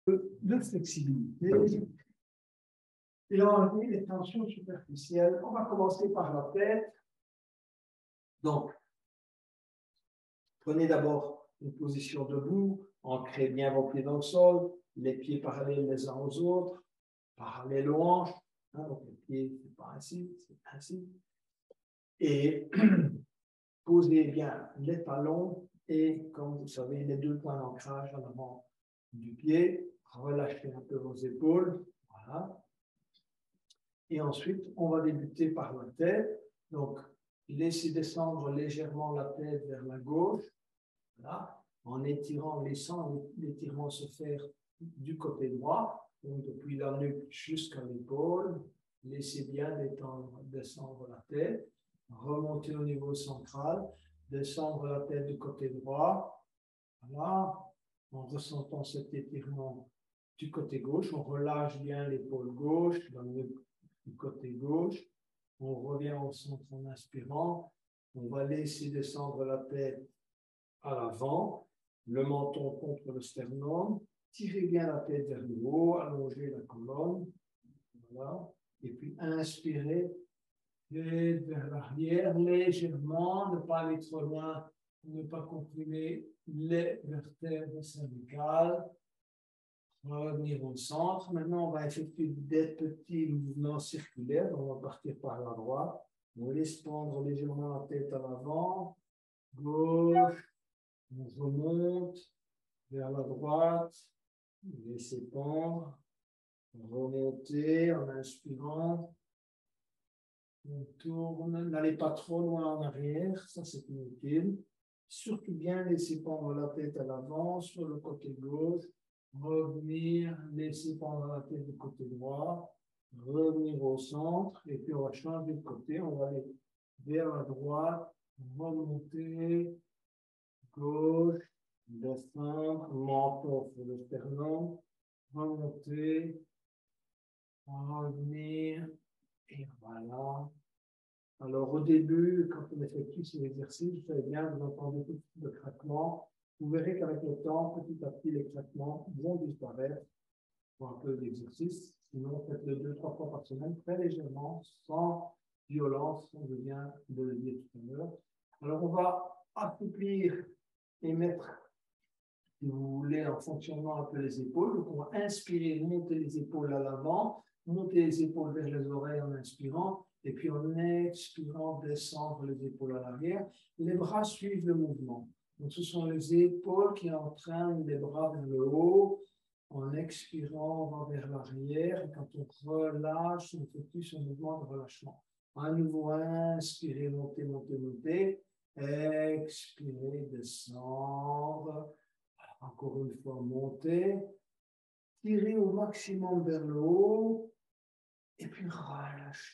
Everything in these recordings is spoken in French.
de flexibilité et enlever les tensions superficielles. On va commencer par la tête. Donc, prenez d'abord une position debout, ancrez bien vos pieds dans le sol, les pieds parallèles les uns aux autres, parallèles aux hanches. Donc, les pieds, c'est pas ainsi, c'est ainsi. Et posez bien les talons et, comme vous savez, les deux points d'ancrage en avant du pied. Relâchez un peu vos épaules. Voilà. Et ensuite, on va débuter par la tête. Donc, laissez descendre légèrement la tête vers la gauche. Voilà. En étirant, laissant l'étirement se faire du côté droit. Donc, depuis la nuque jusqu'à l'épaule. Laissez bien descendre la tête. Remonter au niveau central. Descendre la tête du côté droit. Voilà. En ressentant cet étirement du côté gauche, on relâche bien l'épaule gauche, du côté gauche. On revient au centre en inspirant. On va laisser descendre la tête à l'avant, le menton contre le sternum. Tirez bien la tête vers le haut, allongez la colonne. Voilà. Et puis inspirez, tête vers l'arrière légèrement, ne pas aller trop loin, ne pas comprimer les vertèbres cervicales. Revenir au centre. Maintenant, on va effectuer des petits mouvements circulaires. On va partir par la droite. On laisse pendre légèrement la tête à l'avant. Gauche. On remonte vers la droite. Laissez pendre. Remontez en inspirant. On tourne. N'allez pas trop loin en arrière. Ça, c'est inutile. Surtout bien laisser pendre la tête à l'avant sur le côté gauche. Revenir, laisser pendre la tête du côté droit, revenir au centre, et puis on va changer de côté, on va aller vers la droite, remonter, gauche, descendre, menton sur le sternum, remonter, revenir, et voilà. Alors au début, quand on effectue ces exercices, vous savez bien, vous entendez tout de craquement. Vous verrez qu'avec le temps, petit à petit, les craquements vont disparaître pour un peu d'exercice. Sinon, faites-le 2-3 fois par semaine, très légèrement, sans violence, on vient de le dire tout à l'heure. Alors, on va assouplir et mettre, si vous voulez, en fonctionnement un peu les épaules. Donc, on va inspirer, monter les épaules à l'avant, monter les épaules vers les oreilles en inspirant, et puis en expirant, descendre les épaules à l'arrière. Les bras suivent le mouvement. Donc, ce sont les épaules qui entraînent les bras vers le haut. En expirant, on va vers l'arrière. Et quand on relâche, on effectue ce mouvement de relâchement. À nouveau, inspirez, montez, montez, montez. Expirez, descendre. Encore une fois, montez. Tirez au maximum vers le haut. Et puis relâchez.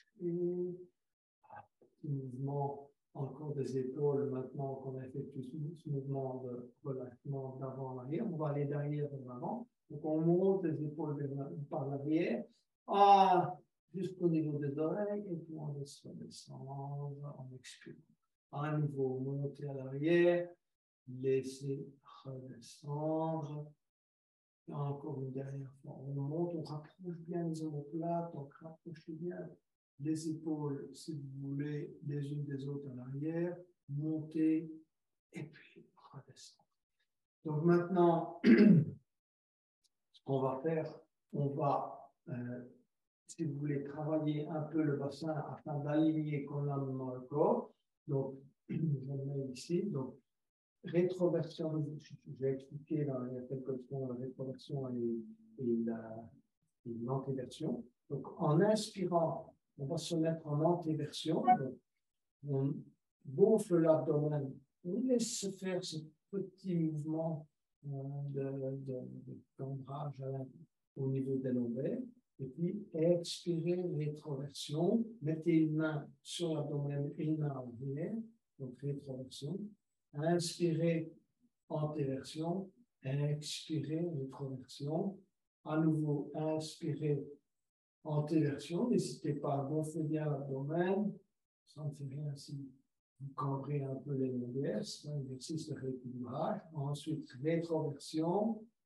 Petit mouvement encore des épaules maintenant qu'on a effectué ce mouvement de relâchement d'avant en arrière. On va aller derrière vers l'avant. Donc on monte les épaules par l'arrière jusqu'au niveau des oreilles et puis on laisse redescendre en expirant. À nouveau, monter à l'arrière, laisser redescendre. Et encore une dernière fois, on monte, on rapproche bien les omoplates, on rapproche bien les épaules, si vous voulez, les unes des autres en arrière, monter et puis redescendre. Donc maintenant, ce qu'on va faire, on va, si vous voulez, travailler un peu le bassin afin d'aligner qu'on a dans le corps. Donc, je le mets ici. Donc, rétroversion, j'ai expliqué dans il y a quelques secondes la rétroversion et l'antéversion. Donc, en inspirant, on va se mettre en antéversion. On gonfle l'abdomen, on laisse se faire ce petit mouvement de cambrage au niveau des lombaires. Et puis, expirez, rétroversion. Mettez une main sur l'abdomen et une main en arrière. Donc, rétroversion. Inspirez, antéversion. Expirez, rétroversion. À nouveau, inspirez, antéversion. N'hésitez pas à gonfler bien l'abdomen. Ça ne fait rien si vous cambrez un peu les lombaires. C'est un exercice de rééquilibrage. Ensuite, rétroversion.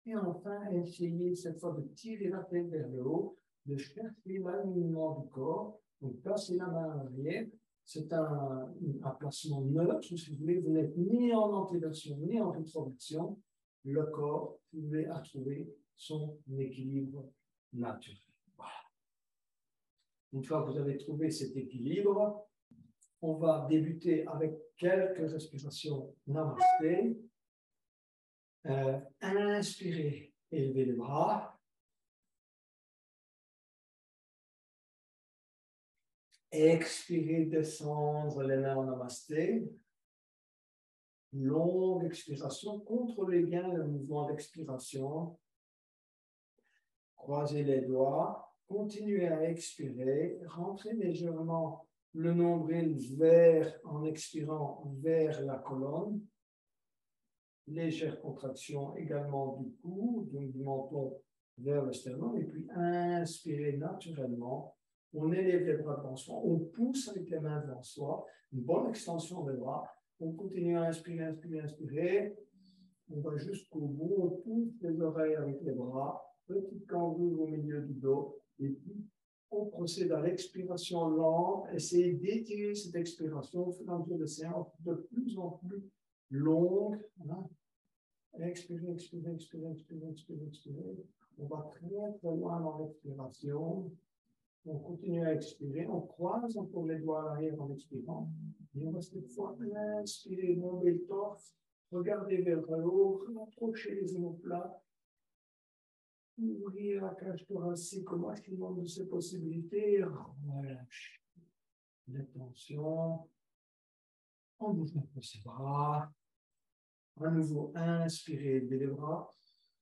Et enfin, essayez cette fois de tirer la tête vers le haut, de chercher l'alignement du corps. Donc, placez la main en arrière. C'est un placement neutre, si vous voulez. Vous n'êtes ni en antéversion ni en rétroversion. Le corps, vous pouvez trouver son équilibre naturel. Voilà. Une fois que vous avez trouvé cet équilibre, on va débuter avec quelques respirations namasté. Inspirez, élevez les bras. Expirez, descendre les mains en namasté. Longue expiration. Contrôlez bien le mouvement d'expiration. Croisez les doigts. Continuez à expirer. Rentrez légèrement le nombril en expirant vers la colonne. Légère contraction également du cou, donc du menton vers le sternum. Et puis inspirez naturellement. On élève les bras devant soi. On pousse avec les mains devant soi. Une bonne extension des bras. On continue à inspirer, inspirer, inspirer. On va jusqu'au bout. On pousse les oreilles avec les bras. Petite cambrure au milieu du dos. Et puis, on procède à l'expiration lente. Essayez d'étirer cette expiration au fur et à mesure de séance de plus en plus longue. Voilà. Expirez, expirez, expirez, expirez, expirez, expirez. On va très, très loin dans l'expiration. On continue à expirer. On croise encore les doigts à l'arrière en expirant. Et on va cette fois inspirer, bomber le torse. Regardez vers le haut, rapprochez les omoplates. Ouvrir la cage thoracique au maximum de ses possibilités. Relâchez les tensions. On bouge un peu ses bras. À nouveau, inspirez, levez les bras.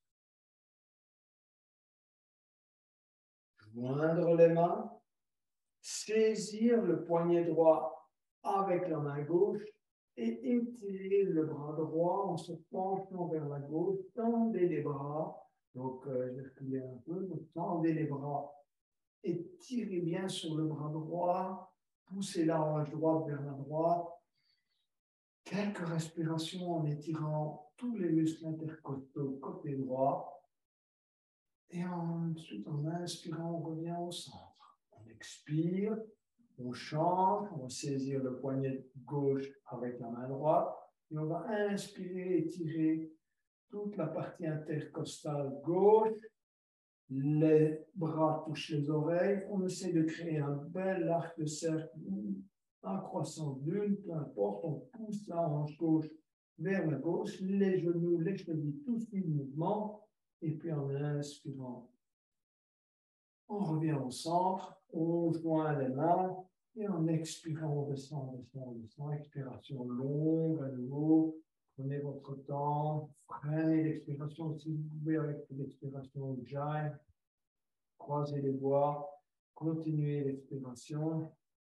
Joindre les mains. Saisir le poignet droit avec la main gauche et étirer le bras droit en se penchant vers la gauche. Tendez les bras. Donc, je vais reculer un peu. Donc, tendez les bras et tirez bien sur le bras droit. Poussez la hanche droite vers la droite. Quelques respirations en étirant tous les muscles intercostaux côté droit. Et ensuite, en inspirant, on revient au centre. On expire, on change, on va saisir le poignet gauche avec la main droite. Et on va inspirer, étirer toute la partie intercostale gauche. Les bras touchent les oreilles. On essaie de créer un bel arc de cercle, un croissant d'une, peu importe. On pousse la hanche gauche vers la gauche, les genoux, les chevilles, tout suit le mouvement. Et puis en inspirant, on revient au centre, on joint les mains. Et en expirant, on descend, on descend, on descend. Expiration longue à nouveau. Prenez votre temps. Freinez l'expiration si vous pouvez avec l'expiration Ujjayi. Croisez les doigts. Continuez l'expiration.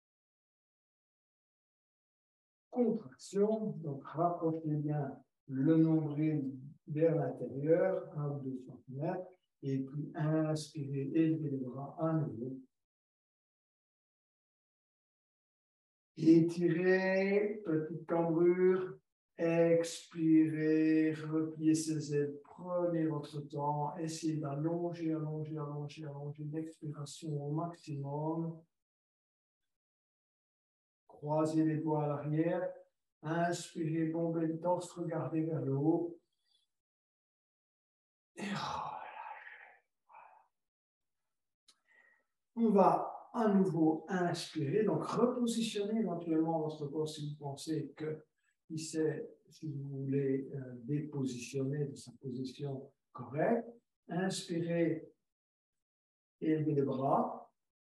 Contraction. Donc, rapprochez bien le nombril vers l'intérieur, 1 ou 2 cm. Et puis, inspirez, élevez les bras à nouveau. Étirez, petite cambrure. Expirez, repliez ses ailes, prenez votre temps, essayez d'allonger, allonger, allonger, allonger l'expiration au maximum. Croisez les doigts à l'arrière, inspirez, bombez le torse, regardez vers le haut. Et relâchez. On va à nouveau inspirer, donc repositionner éventuellement votre corps si vous pensez que si vous voulez dépositionner de sa position correcte. Inspirez, élevez les bras.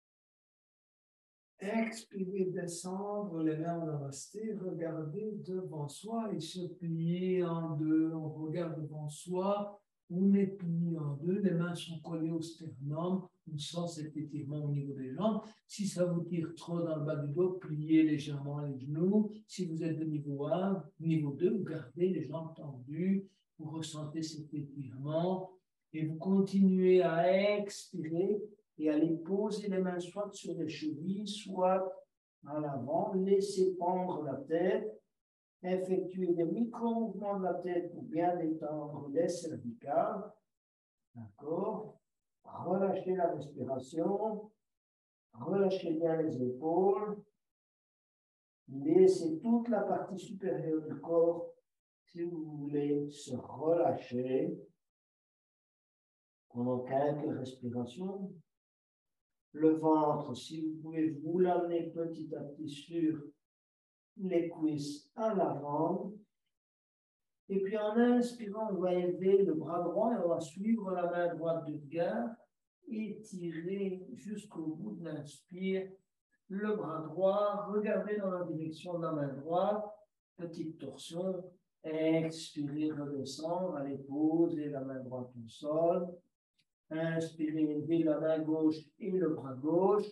Expirez, descendre les mains en namasté. Regardez devant soi et se plier en deux. On regarde devant soi. On est plié en deux. Les mains sont collées au sternum. On sent cet étirement au niveau des jambes. Si ça vous tire trop dans le bas du dos, pliez légèrement les genoux. Si vous êtes de niveau 1, niveau 2, vous gardez les jambes tendues. Vous ressentez cet étirement. Et vous continuez à expirer et aller poser les mains soit sur les chevilles, soit à l'avant. Laissez pendre la tête. Effectuez des micro-mouvements de la tête pour bien détendre les cervicales. D'accord? Relâchez la respiration. Relâchez bien les épaules. Laissez toute la partie supérieure du corps, si vous voulez, se relâcher pendant quelques respirations. Le ventre, si vous pouvez, vous l'amener petit à petit sur les cuisses à l'avant. Et puis en inspirant, on va élever le bras droit et on va suivre la main droite du regard et tirer jusqu'au bout de l'inspire. Le bras droit, regardez dans la direction de la main droite, petite torsion, expirez, redescendre, allez poser la main droite au sol, inspirez, élevez la main gauche et le bras gauche,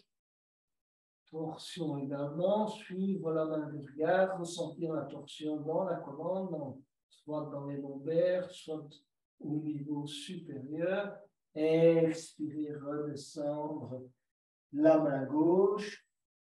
torsion également, suivre la main du regard, ressentir la torsion dans la colonne, soit dans les lombaires, soit au niveau supérieur, expirez, redescendre, la main gauche,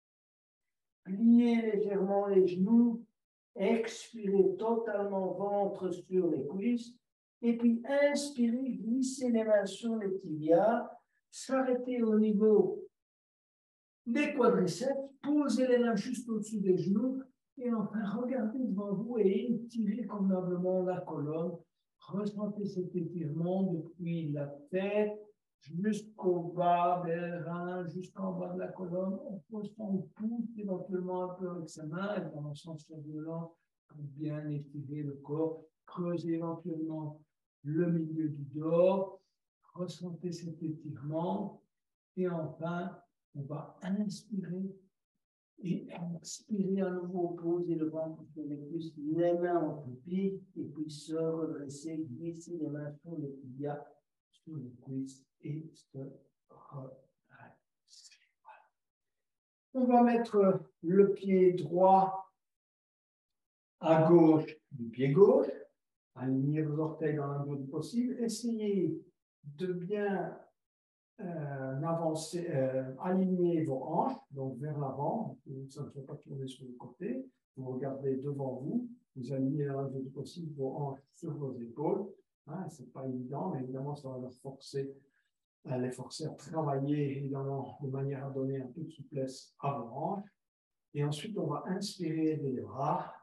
pliez légèrement les genoux, expirez totalement ventre sur les cuisses, et puis inspirez, glissez les mains sur les tibias, s'arrêtez au niveau des quadriceps, posez les mains juste au-dessus des genoux, et enfin regardez devant vous et étirez convenablement la colonne. Ressentez cet étirement depuis la tête jusqu'au bas des reins, jusqu'en bas de la colonne. On pousse éventuellement un peu avec sa main, et dans le sens violent, pour bien étirer le corps. Creusez éventuellement le milieu du dos. Ressentez cet étirement. Et enfin, on va inspirer et expirer à nouveau, poser le ventre sur les cuisses, les mains en pupille, et puis se redresser, glisser les mains sur les tibias, sur les cuisses, et se redresser. On va mettre le pied droit à gauche du pied gauche, alignez vos orteils dans la mesure du possible, essayez de bien alignez vos hanches, donc vers l'avant, ça ne fait pas tourner sur le côté, vous regardez devant vous, vous alignez dans la mesure du possible vos hanches sur vos épaules, hein, ce n'est pas évident, mais évidemment ça va les forcer à travailler évidemment de manière à donner un peu de souplesse à vos hanches, et ensuite on va inspirer les bras,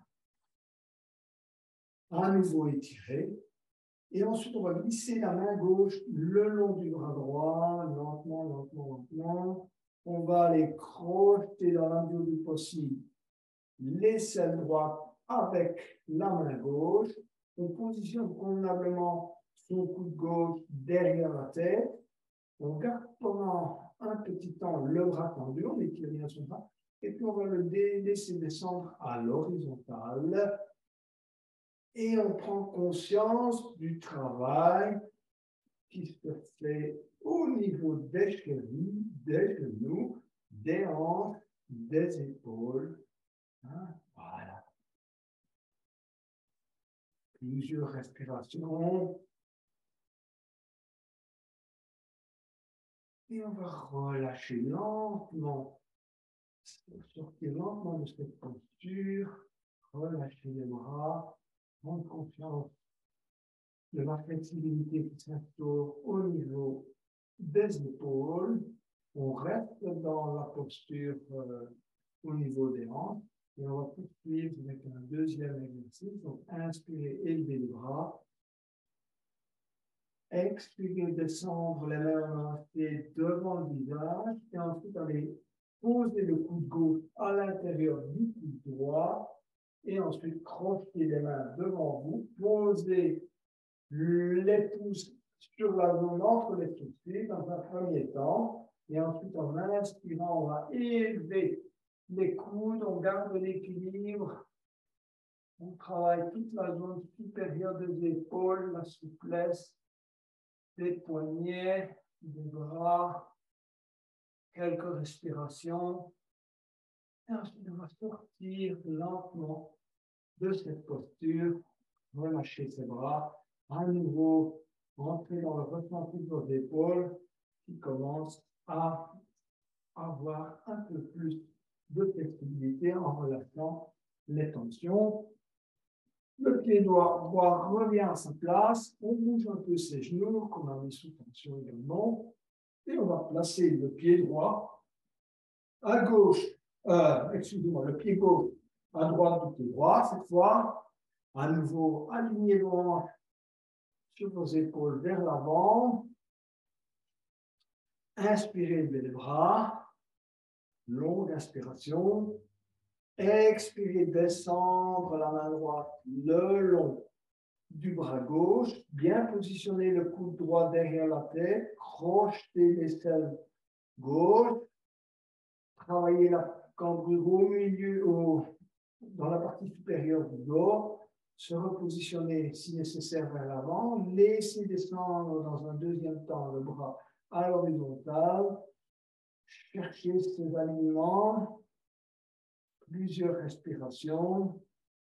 à nouveau étirer. Et ensuite, on va glisser la main gauche le long du bras droit, lentement, lentement, lentement. On va aller crocheter dans la mesure du possible l'aisselle droite avec la main gauche. On positionne convenablement son coude gauche derrière la tête. On garde pendant un petit temps le bras tendu, on étire bien son bras. Et puis, on va le laisser descendre à l'horizontale. Et on prend conscience du travail qui se fait au niveau des genoux, des hanches, des épaules. Hein? Voilà. Plusieurs respirations. Et on va relâcher lentement, sortir lentement de cette posture, relâcher les bras, prendre conscience de la flexibilité qui s'instaure au niveau des épaules. On reste dans la posture au niveau des hanches et on va poursuivre avec un deuxième exercice. Donc, inspirez, élevez les bras. Expirez, descendre les mains en devant le visage et ensuite allez poser le coude gauche à l'intérieur du coude droit et ensuite crochetez les mains devant vous. Posez les pouces sur la zone entre les sourcils dans un premier temps. Et ensuite, en inspirant, on va élever les coudes, on garde l'équilibre. On travaille toute la zone supérieure des épaules, la souplesse des poignets, des bras, quelques respirations. Et ensuite, on va sortir lentement de cette posture, relâcher ses bras. À nouveau, entrer dans le ressenti de vos épaules qui commence à avoir un peu plus de flexibilité en relâchant les tensions. Le pied droit revient à sa place. On bouge un peu ses genoux, qu'on a mis sous tension également. Et on va placer le pied droit à gauche. Excusez-moi, le pied gauche à droite du pied droit. Cette fois, à nouveau, alignez vos hanches sur vos épaules vers l'avant. Inspirez, levez les bras. Longue inspiration. Expirez, descendre la main droite le long du bras gauche. Bien positionner le coude droit derrière la tête. Crochetez l'aisselle gauche. Travaillez la cambrure au milieu, dans la partie supérieure du dos. Se repositionner si nécessaire vers l'avant. Laissez descendre dans un deuxième temps le bras à l'horizontale. Cherchez ces alignements. Plusieurs respirations.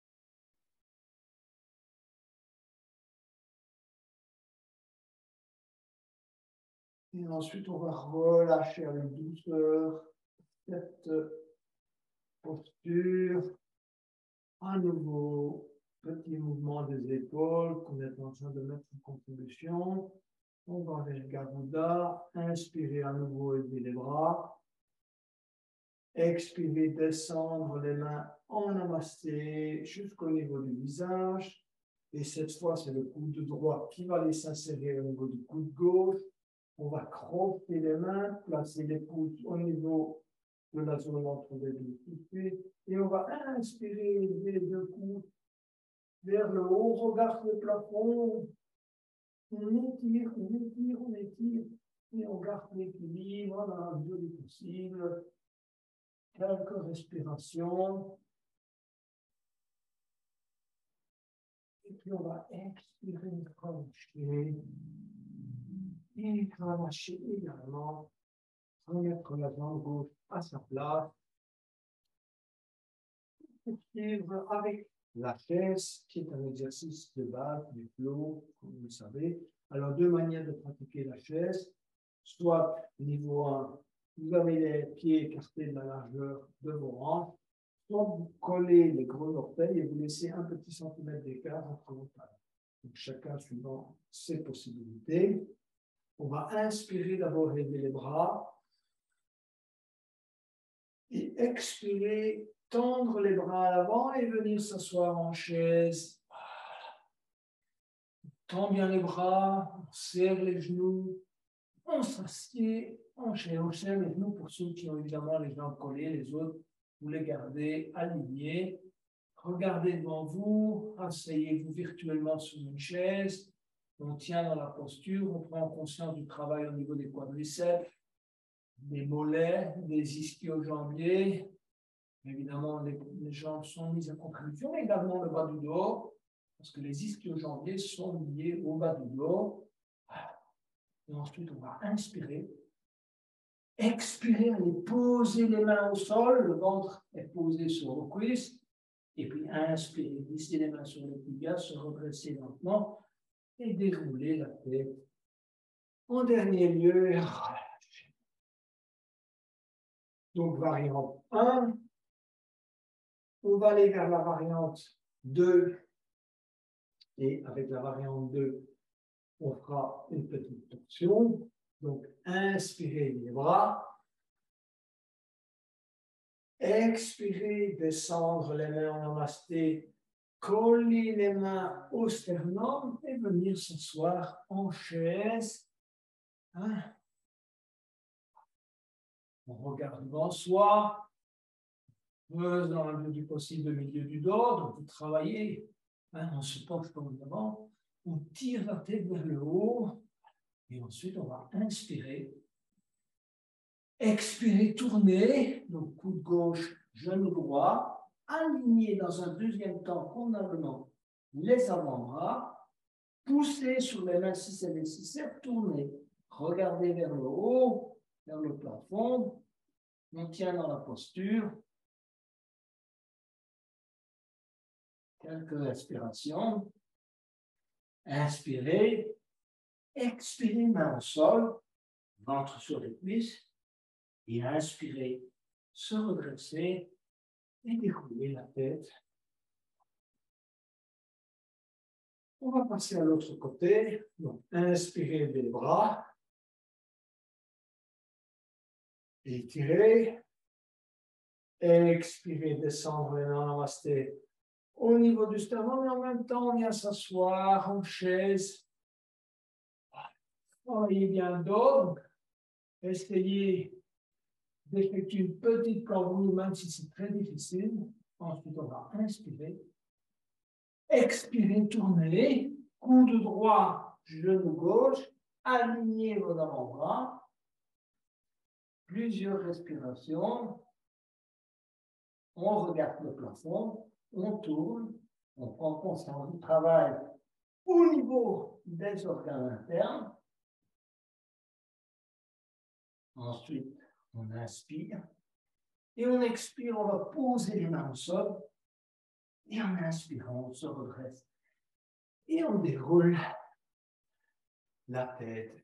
Et ensuite, on va relâcher avec douceur cette posture. À nouveau, petit mouvement des épaules qu'on est en train de mettre en contribution. On va vers Garuda. Inspirez à nouveau, élevez les bras. Expirez, descendre les mains en namasté jusqu'au niveau du visage. Et cette fois, c'est le coude droit qui va aller s'insérer au niveau du coude gauche. On va croquer les mains, placer les pouces au niveau de la zone entre les deux pieds. Et on va inspirer les deux coudes vers le haut. Regarde le plafond. On étire, on étire, on étire. Et on garde l'équilibre dans la mesure du possible. Quelques respirations. Et puis on va expirer, relâcher. Et relâcher également. Remettre la jambe gauche à sa place. Suivre avec la chaise, qui est un exercice de base du flow, comme vous le savez. Alors, deux manières de pratiquer la chaise. Soit, niveau 1, vous avez les pieds écartés de la largeur de vos hanches. Soit vous collez les gros orteils et vous laissez un petit centimètre d'écart entre vos tailles. Donc, chacun suivant ses possibilités. On va inspirer d'abord, lever les bras. Et expirer, tendre les bras à l'avant et venir s'asseoir en chaise. On tend bien les bras, on serre les genoux, on s'assied en chaise. On serre les genoux pour ceux qui ont évidemment les jambes collées, les autres, vous les gardez alignés. Regardez devant vous, asseyez-vous virtuellement sur une chaise. On tient dans la posture, on prend conscience du travail au niveau des quadriceps, des mollets, des ischio-jambiers. Évidemment, les jambes sont mises à contribution, mais également le bas du dos, parce que les ischio-jambiers sont liés au bas du dos. Et ensuite, on va inspirer. Expirer, allez poser les mains au sol, le ventre est posé sur vos cuisses. Et puis inspirer, glisser les mains sur les tibias, se redresser lentement et dérouler la tête. En dernier lieu, relâcher. Donc, variante 1. On va aller vers la variante 2. Et avec la variante 2, on fera une petite torsion. Donc, inspirez les bras. Expirez, descendre les mains en namasté. Coller les mains au sternum et venir s'asseoir en chaise. Hein? On regarde devant soi. Dans le du possible le milieu du dos. Donc, vous travaillez. Hein, on se penche comme devant. On tire la tête vers le haut. Et ensuite, on va inspirer. Expirer, tourner. Donc, coude gauche, genou droit. Aligner dans un deuxième temps convenablement les avant-bras. Pousser sur les mains si c'est nécessaire. Tourner. Regardez vers le haut, vers le plafond. On tient dans la posture. Quelques respirations. Inspirez. Expirez, main au sol. Ventre sur les cuisses. Et inspirez. Se redresser et dérouler la tête. On va passer à l'autre côté. Donc, inspirez des bras. Étirez. Expirez, descendre les mains, namasté. Au niveau du sternum, et en même temps, on vient s'asseoir en chaise. Travaillez bien le dos. Essayez d'effectuer une petite cambrure, même si c'est très difficile. Ensuite, on va inspirer. Expirez, tournez. Coude droit, genou gauche. Alignez vos avant-bras. Plusieurs respirations. On regarde le plafond. On tourne. On prend conscience du travail au niveau des organes internes. Ensuite, on inspire. Et on expire, on va poser les mains au sol. Et en inspirant, on se redresse. Et on déroule la tête.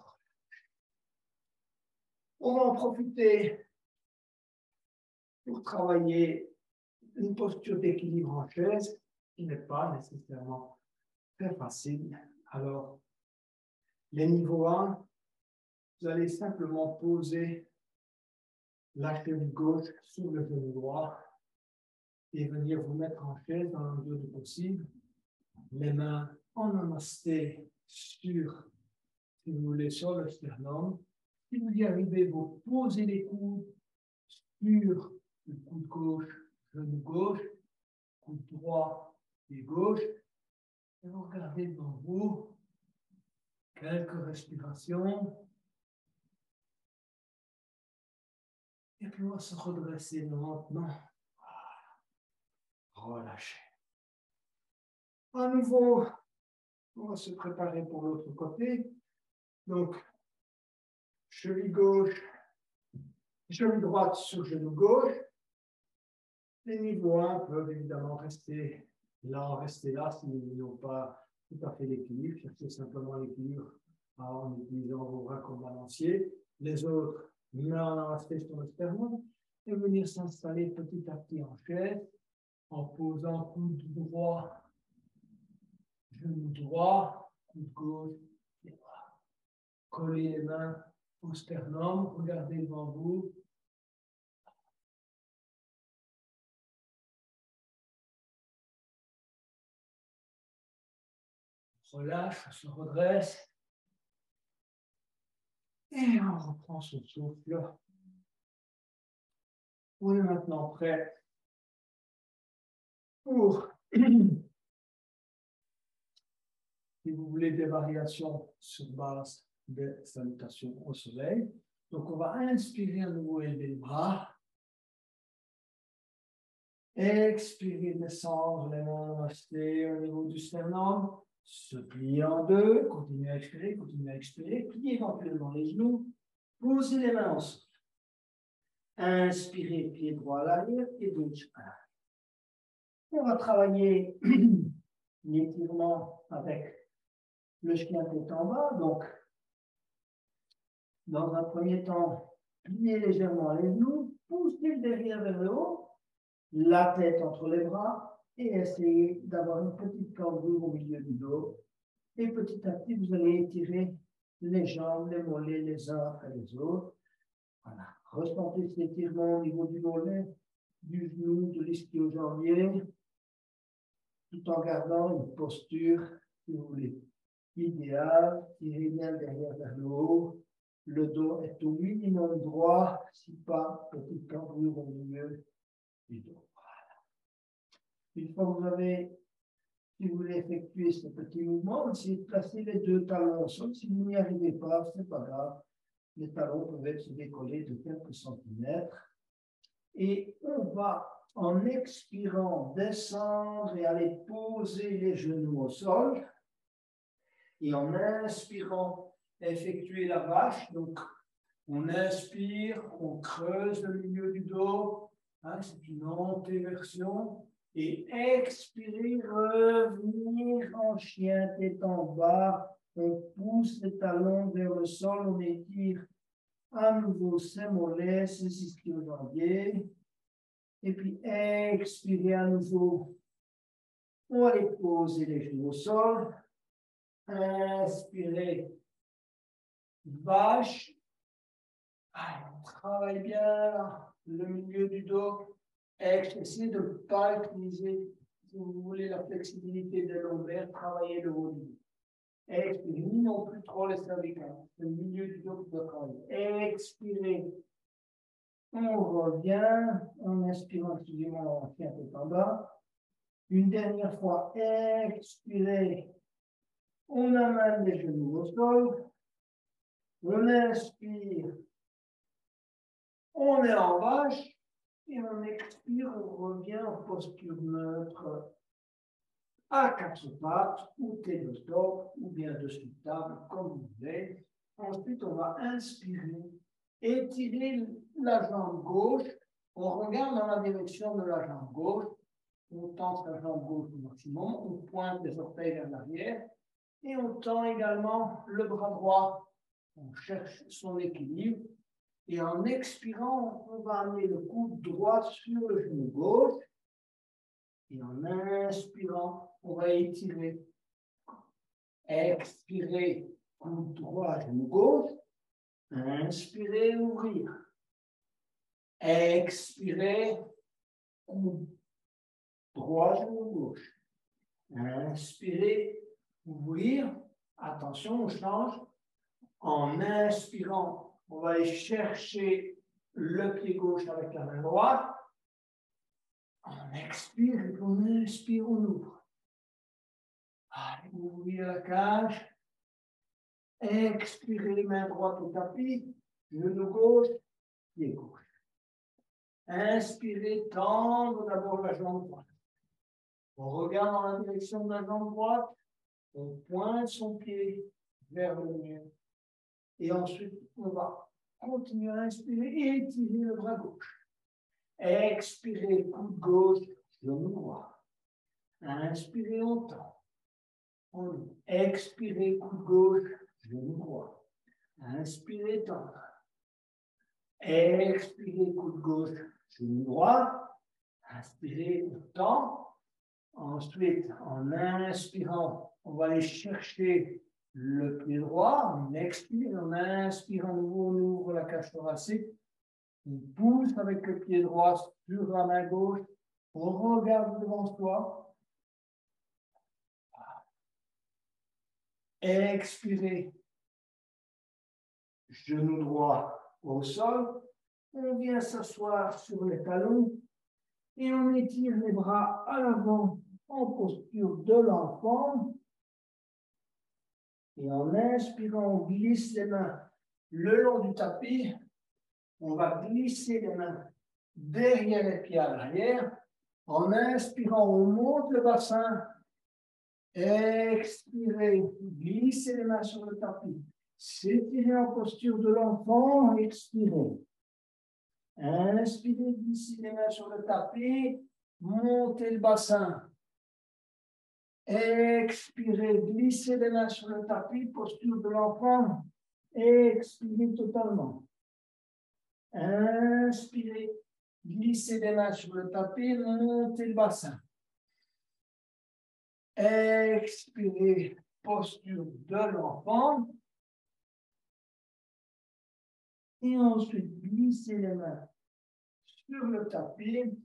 On va en profiter pour travailler une posture d'équilibre en chaise qui n'est pas nécessairement très facile. Alors, les niveaux 1, vous allez simplement poser la cheville gauche sur le genou droit et venir vous mettre en chaise dans la mesure du possible. Les mains en namasté sur, si vous voulez, sur le sternum. Si vous y arrivez, vous posez les coudes sur le coude gauche, genou gauche, coude droit et gauche. Et vous regardez devant vous quelques respirations. Et puis on va se redresser lentement. Relâchez. À nouveau, on va se préparer pour l'autre côté. Donc, cheville gauche, cheville droite sur genou gauche. Les niveaux 1 peuvent évidemment rester là s'ils n'ont pas tout à fait l'équilibre. Cherchez simplement l'équilibre en utilisant vos bras comme balancier. Les autres, mains en resté sur le sternum et venir s'installer petit à petit en chaise en posant coude droit, genou droit, coude gauche, et voilà. Collez les mains au sternum, regardez devant vous. Relâche, on se redresse. Et on reprend son souffle. On est maintenant prêt pour, si vous voulez, des variations sur base des salutations au soleil. Donc, on va inspirer à nouveau, élever les bras. Expirer, descendre les mains namasté au niveau du sternum. Se plier en deux. Continuez à expirer, continuez à expirer. Pliez éventuellement les genoux. Posez les mains en sol. Inspirez, pied droit à l'arrière et gauche à l'arrière. On va travailler l'étirement avec le chien tête en bas. Donc, dans un premier temps, pliez légèrement les genoux, poussez le derrière vers le haut, la tête entre les bras et essayez d'avoir une petite cambrure au milieu du dos. Et petit à petit, vous allez étirer les jambes, les mollets les uns après les autres. Voilà. Ressentez cet étirement au niveau du mollet, du genou, de l'ischio-jambier, tout en gardant une posture, si vous voulez, idéale. Tirez bien derrière vers le haut. Le dos est au minimum droit, si pas petite cambrure au milieu du dos. Voilà. Une fois que vous avez, si vous voulez effectuer ce petit mouvement, essayez de placer les deux talons au sol. Si vous n'y arrivez pas, ce n'est pas grave. Les talons peuvent être décollés de quelques centimètres. Et on va, en expirant, descendre et aller poser les genoux au sol. Et en inspirant, effectuer la vache. Donc, on inspire, on creuse le milieu du dos. Hein, c'est une antéversion. Et expirer, revenir en chien tête en bas. On pousse les talons vers le sol, on étire à nouveau ses mollets, ses ischio-jambiers. Et puis expirer à nouveau On va aller poser les genoux au sol. Inspirez, vache. Allez, on travaille bien le milieu du dos. Essayez de ne pas utiliser, si vous voulez, la flexibilité de lombaire, travaillez le haut du dos. Expirez, ni non plus trop les cervicales. C'est le milieu du dos qui doit travailler. Expirez. On revient en inspirant, excusez-moi, on fait un peu par bas. Une dernière fois, expirez. On amène les genoux au sol. On inspire. On est en vache. Et on expire, on revient en posture neutre à quatre pattes, ou téléstop, ou bien dessus de table, comme vous voulez. Ensuite, on va inspirer, étirer la jambe gauche. On regarde dans la direction de la jambe gauche. On tend la jambe gauche au maximum. On pointe les orteils vers l'arrière. Et on tend également le bras droit. On cherche son équilibre. Et en expirant, on va amener le coude droit sur le genou gauche. Et en inspirant, on va étirer. Expirez, coude droit, genou gauche. Inspirez, ouvrir. Expirez, coude droit, genou gauche. Inspirez, ouvrir. Attention, on change. En inspirant, on va aller chercher le pied gauche avec la main droite. On expire et on inspire, on ouvre. Allez, ouvrez la cage. Expirez, main droite au tapis. Genou gauche, pied gauche. Inspirez, tendre d'abord la jambe droite. On regarde dans la direction de la jambe droite. On pointe son pied vers le mur. Et ensuite, on va continuer à inspirer et étirer le bras gauche. Expirez, coude gauche, genou droit. Inspirez, on tend. Expirez, coude gauche, genou droit. Inspirez, tendre. Expirez, coude gauche, genou droit. Inspirez, on tend. Ensuite, en inspirant, on va aller chercher le pied droit. On expire, on inspire à nouveau, on ouvre la cage thoracique. On pousse avec le pied droit sur la main gauche. On regarde devant soi. Expirez. Genou droit au sol. On vient s'asseoir sur les talons et on étire les bras à l'avant en posture de l'enfant. Et en inspirant, on glisse les mains le long du tapis. On va glisser les mains derrière les pieds à l'arrière. En inspirant, on monte le bassin. Expirez, glissez les mains sur le tapis. S'étirez en posture de l'enfant, expirez. Inspirez, glissez les mains sur le tapis, montez le bassin. Expirez, glissez les mains sur le tapis, posture de l'enfant. Expirez totalement. Inspirez, glissez les mains sur le tapis, montez le bassin. Expirez, posture de l'enfant. Et ensuite, glissez les mains sur le tapis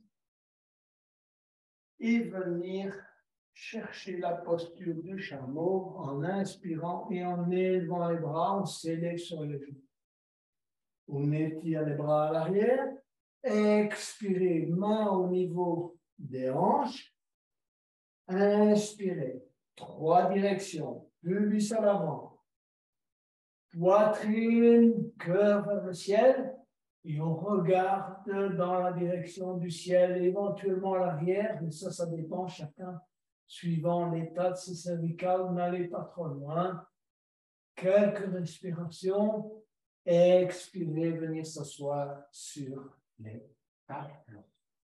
et venir chercher la posture du chameau en inspirant et en élevant les bras, on s'élève sur les genoux. On étire les bras à l'arrière. Expirez, main au niveau des hanches. Inspirez, 3 directions, pubis à l'avant. Poitrine, cœur vers le ciel. Et on regarde dans la direction du ciel, éventuellement à l'arrière, mais ça dépend chacun, suivant l'état de ses cervicales. N'allez pas trop loin. Quelques respirations. Expirez, venir s'asseoir sur les talons.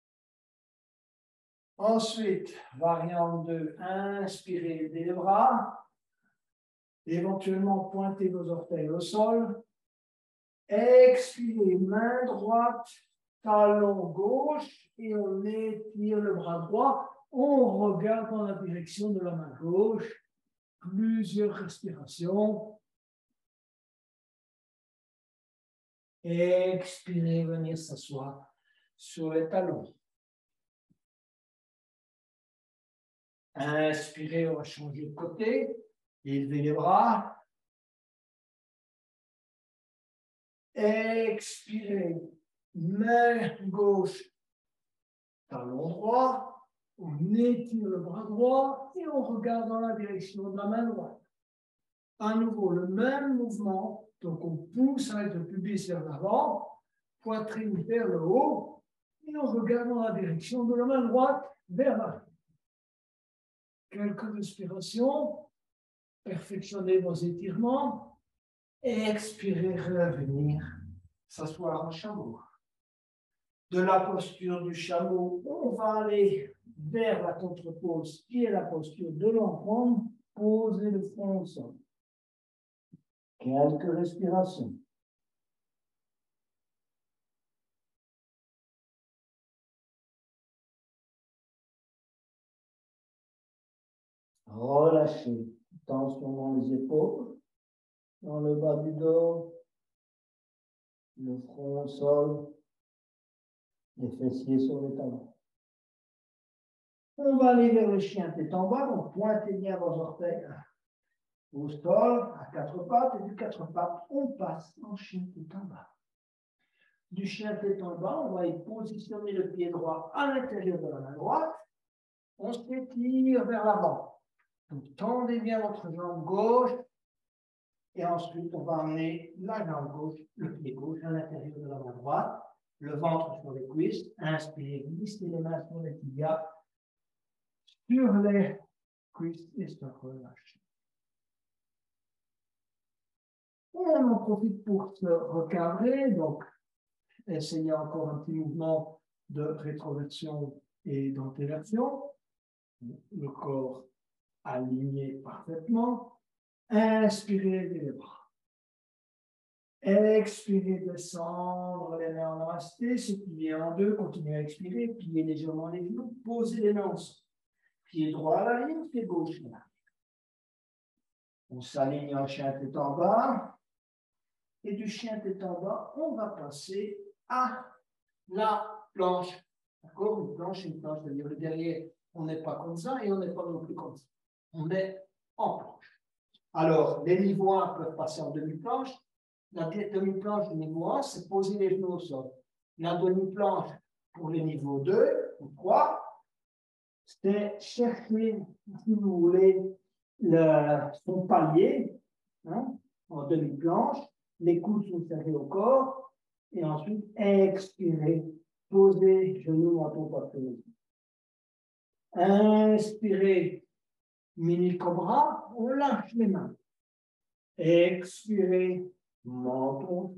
Ensuite, variante 2, inspirez les bras. Éventuellement, pointez vos orteils au sol. Expirez, main droite, talon gauche, et on étire le bras droit. On regarde dans la direction de la main gauche, plusieurs respirations. Expirez, venir s'asseoir sur les talons. Inspirez, on va changer de côté. Élevez les bras. Expirez, main gauche, talon droit. On étire le bras droit et on regarde dans la direction de la main droite. À nouveau, le même mouvement. Donc, on pousse avec le pubis vers l'avant, poitrine vers le haut, et on regarde dans la direction de la main droite vers l'arrière. Quelques respirations. Perfectionnez vos étirements. Expirez, revenir, s'asseoir en chameau. De la posture du chameau, on va aller vers la contre-pose, qui est la posture de l'enfant, poser le front au sol. Quelques respirations. Relâchez. Tension dans les épaules, dans le bas du dos, le front au sol, les fessiers sur les talons. On va aller vers le chien tête en bas, donc pointez bien vos orteils au sol, à quatre pattes, et du quatre pattes, on passe en chien tête en bas. Du chien tête en bas, on va y positionner le pied droit à l'intérieur de la main droite, on s'étire vers l'avant. Donc tendez bien votre jambe gauche, et ensuite on va amener la jambe gauche, le pied gauche à l'intérieur de la main droite, le ventre sur les cuisses, inspirez, glissez les mains sur les tibias, sur les cuisses et se relâcher. On en profite pour se recadrer, donc essayez encore un petit mouvement de rétroversion et d'antéversion, le corps aligné parfaitement. Inspirez les bras. Expirez, descendre les mains en namasté, se plier en deux, continuez à expirer, pliez légèrement les genoux, posez les mains ensemble. Pied droit à la ligne, pied gauche à la ligne. On s'aligne en chien tête en bas. Et du chien tête en bas, on va passer à la planche. D'accord? Une planche, c'est-à-dire le derrière, on n'est pas comme ça et on n'est pas non plus comme ça. On est en planche. Alors, les niveaux 1 peuvent passer en demi-planche. La demi-planche du niveau 1, c'est poser les genoux au sol. La demi-planche pour les niveaux 2 ou 3, c'est chercher, si vous voulez, son palier en demi-planche. Les coudes sont serrés au corps. Et ensuite, expirer. Posez genoux, menton, poitrine. Inspirez. Mini cobra, on lâche les mains. Expirez. Menton.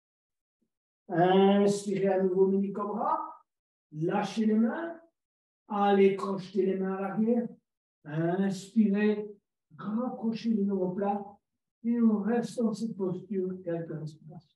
Inspirez à nouveau mini cobra. Lâchez les mains. Allez crocheter les mains à l'arrière. Inspirez. Rapprochez les omoplates. Et on reste dans cette posture quelques respirations.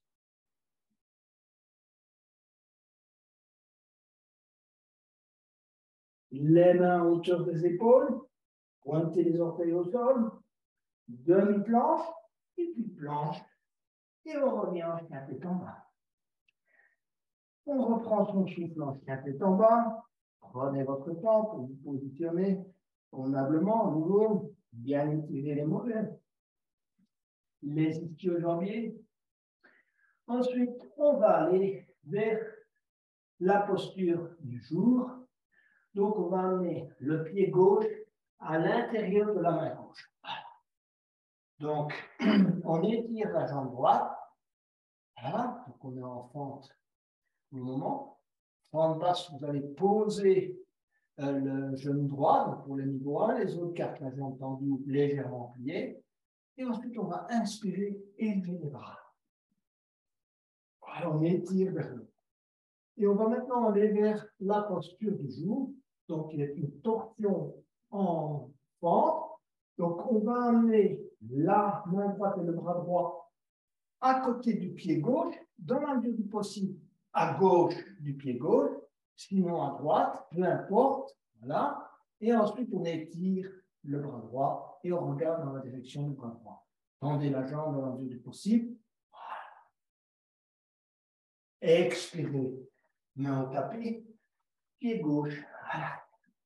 Les mains à hauteur des épaules. Pointez les orteils au sol. Demi-planche. Et puis planche. Et on revient en chien tête en bas. On reprend son souffle en chien tête en bas. Prenez votre temps pour vous positionner convenablement, à nouveau. Bien étirer les mollets. Les ischio-jambiers. Ensuite, on va aller vers la posture du jour. Donc, on va amener le pied gauche à l'intérieur de la main gauche. Donc, on étire la jambe droite. Voilà, donc on est en fente pour le moment. Fente basse, vous allez poser le genou droit, donc pour le niveau 1, les autres cartes, la jambe tendue, légèrement pliée. Et ensuite, on va inspirer, élever les bras. Voilà, on étire vers le haut. Et on va maintenant aller vers la posture du jour. Donc, il y a une torsion en fente. Donc, on va amener la main droite et le bras droit à côté du pied gauche, dans la mesure du possible, à gauche du pied gauche, sinon à droite, peu importe. Voilà. Et ensuite, on étire le bras droit et on regarde dans la direction du bras droit. Tendez la jambe dans la mesure du possible. Expirez. Main au tapis. Pied gauche. Voilà.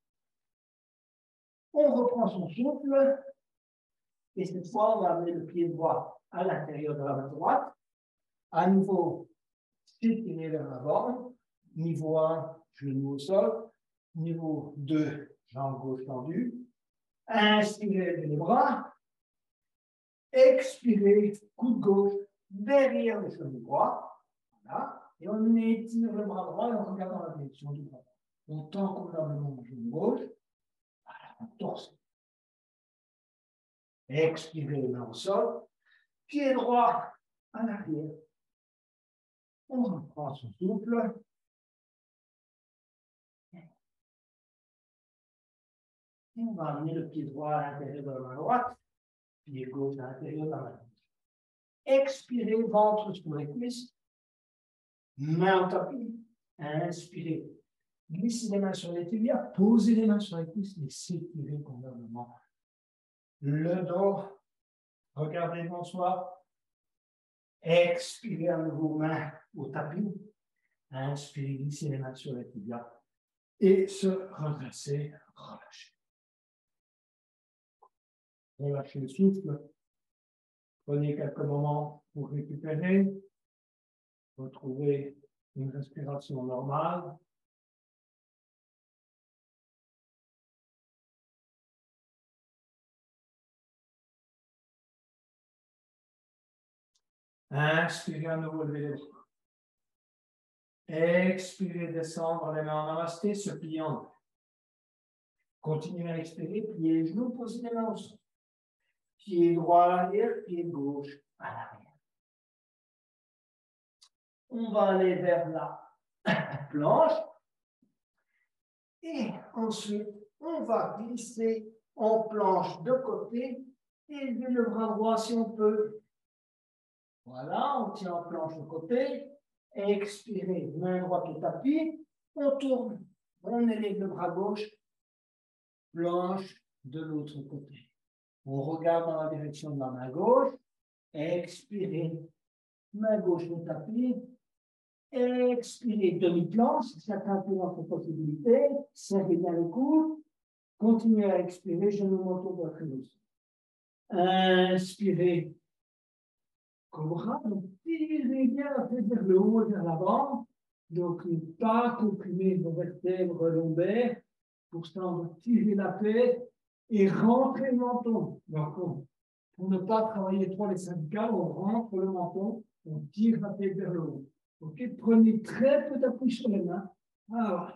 On reprend son souffle. Et cette fois, on va amener le pied droit à l'intérieur de la main droite. À nouveau, s'étirer vers l'avant. Niveau 1, genou au sol. Niveau 2, jambe gauche tendue. Inspirez les bras. Expirez, coude gauche derrière le genou droit. Voilà. Et on étire le bras droit et on regarde dans la direction du bras droit. On tend convenablement le genou gauche. Voilà, on torse. Expirez, main au sol. Pied droit à l'arrière. On reprend son souffle. Et on va amener le pied droit à l'intérieur de la main droite. Pied gauche à l'intérieur de la main gauche. Expirez, ventre sur les cuisses. Main au tapis. Inspirez. Glissez les mains sur les tibias. Posez les mains sur les cuisses et s'étirez convenablement. Le dos. Regardez devant soi. Expirez à nouveau, main au tapis. Inspirez, glissez les mains sur les tibias. Et se redresser, relâchez. Relâchez le souffle. Prenez quelques moments pour récupérer. Retrouvez une respiration normale. Inspirez à nouveau, levez les bras. Expirez, descendre les mains en namasté, se pliant. Continuez à expirer, pliez les genoux, posez les mains au sol. Pied droit à l'arrière, pied gauche à l'arrière. On va aller vers la planche. Et ensuite, on va glisser en planche de côté et élever le bras droit si on peut. Voilà, on tient en planche de côté. Expirez, main droite au tapis. On tourne. On élève le bras gauche. Planche de l'autre côté. On regarde dans la direction de la main gauche. Expirez. Main gauche au tapis. Expirez. Demi-planche. Chacun peut notre possibilité. Serrez bien le coude. Continuez à expirer. Genou moto poitrine. Inspirez. Cobra. Donc, tirez bien la tête vers le haut et vers l'avant. Donc, ne pas comprimer vos vertèbres lombaires. Pour ça, on va tirer la tête et rentrer le menton. Donc, pour ne pas travailler trop les cervicales, on rentre le menton, on tire la tête vers le haut. Ok, prenez très peu d'appui sur les mains. Alors,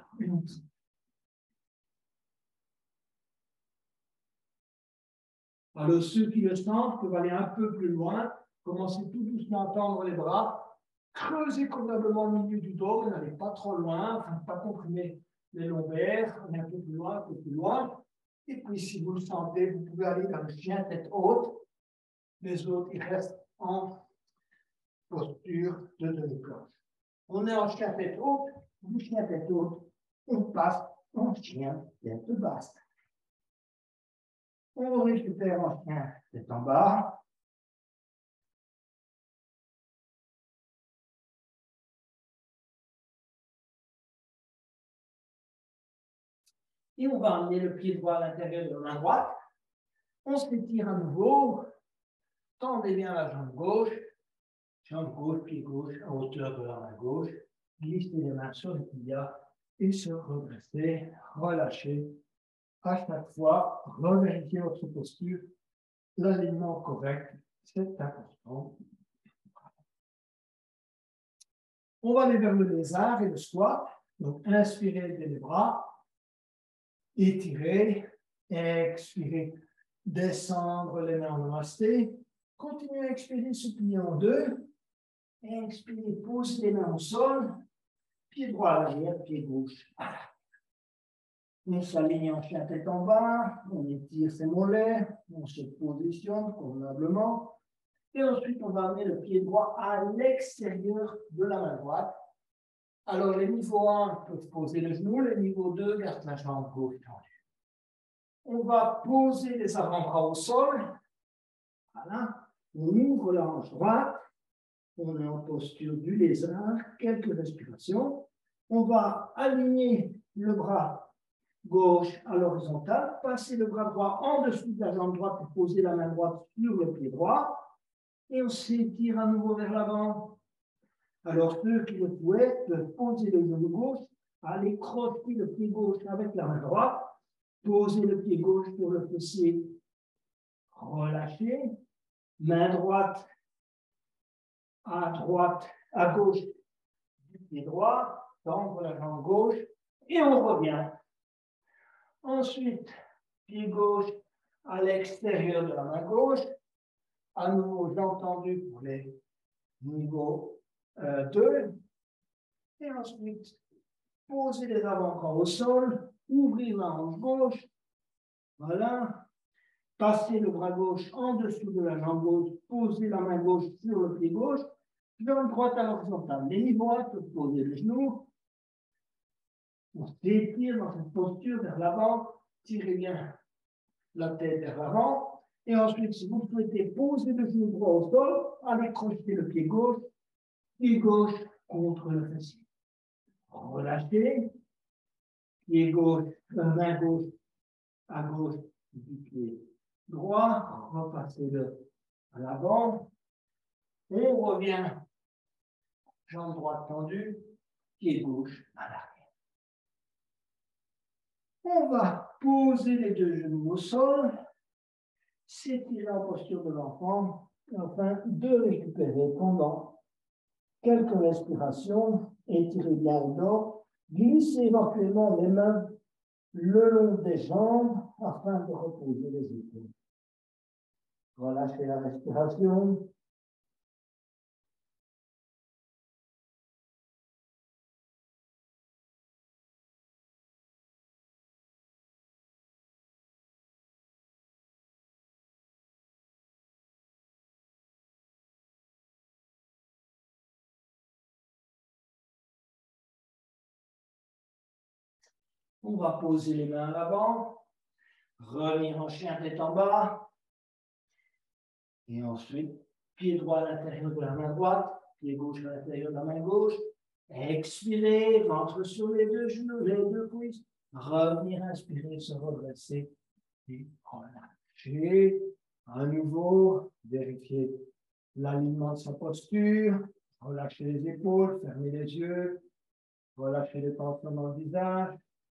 ceux qui le sentent peuvent aller un peu plus loin. Commencez tout doucement à tendre les bras. Creusez convenablement le milieu du dos. N'allez pas trop loin. Enfin, pas comprimer les lombaires. On est un peu plus loin, un peu plus loin. Et puis, si vous le sentez, vous pouvez aller dans le chien tête haute. Les autres, ils restent en posture de demi-planche. On est en chien tête haute. Du chien tête haute, on passe en chien tête basse. On récupère en chien tête en bas. Et on va amener le pied droit à l'intérieur de la main droite. On s'étire à nouveau. Tendez bien la jambe gauche, pied gauche à hauteur de la main gauche. Glissez les mains sur les tibias et se redresser, relâcher. À chaque fois, revérifiez votre posture. L'alignement correct, c'est important. On va aller vers le lézard et le squat. Donc, inspirez, levez les bras. Étirez, expirez, descendre les mains en namasté. Continuez à expirer, se plier en deux. Expirez, posez les mains au sol. Pied droit à l'arrière, pied gauche à l'arrière. On s'aligne en chien tête en bas. On étire ses mollets. On se positionne convenablement. Et ensuite, on va amener le pied droit à l'extérieur de la main droite. Alors, les niveaux 1 peuvent poser le genou. Les niveaux 2 gardent la jambe gauche tendue. on va poser les avant-bras au sol. Voilà. On ouvre la hanche droite. On est en posture du lézard. Quelques respirations. On va aligner le bras gauche à l'horizontale. Passer le bras droit en dessous de la jambe droite pour poser la main droite sur le pied droit. Et on s'étire à nouveau vers l'avant. Alors, ceux qui le souhaitent peuvent poser le genou gauche, aller crocheter le pied gauche avec la main droite, poser le pied gauche sur le fessier, relâcher, main droite, à gauche du pied droit, tendre la jambe gauche, et on revient. Ensuite, pied gauche à l'extérieur de la main gauche, à nouveau, j'ai entendu pour les niveaux 2, et ensuite, poser les avant-bras au sol, ouvrir la hanche gauche, voilà, passer le bras gauche en dessous de la jambe gauche, poser la main gauche sur le pied gauche, jambe droite à l'horizontale. Les niveaux 1 peuvent poser les genoux, on s'étire dans cette posture vers l'avant, tirez bien la tête vers l'avant, et ensuite, si vous souhaitez poser le genou droit au sol, allez crocheter le pied gauche contre le fessier. Relâchez, pied gauche, main gauche à gauche du pied droit, repassez-le à l'avant, on revient, jambe droite tendue, pied gauche à l'arrière. On va poser les deux genoux au sol, s'étirer en posture de l'enfant, afin de récupérer pendant quelques respirations, étirez bien le dos, glissez éventuellement les mains le long des jambes afin de reposer les épaules. Relâchez la respiration. On va poser les mains à l'avant, revenir en chien tête en bas, et ensuite, pied droit à l'intérieur de la main droite, pied gauche à l'intérieur de la main gauche. Expirez, ventre sur les deux genoux, les deux cuisses. Revenir, inspirer, se redresser et relâcher. À nouveau, vérifier l'alignement de sa posture. Relâchez les épaules, fermez les yeux. Relâchez les tensions dans le visage.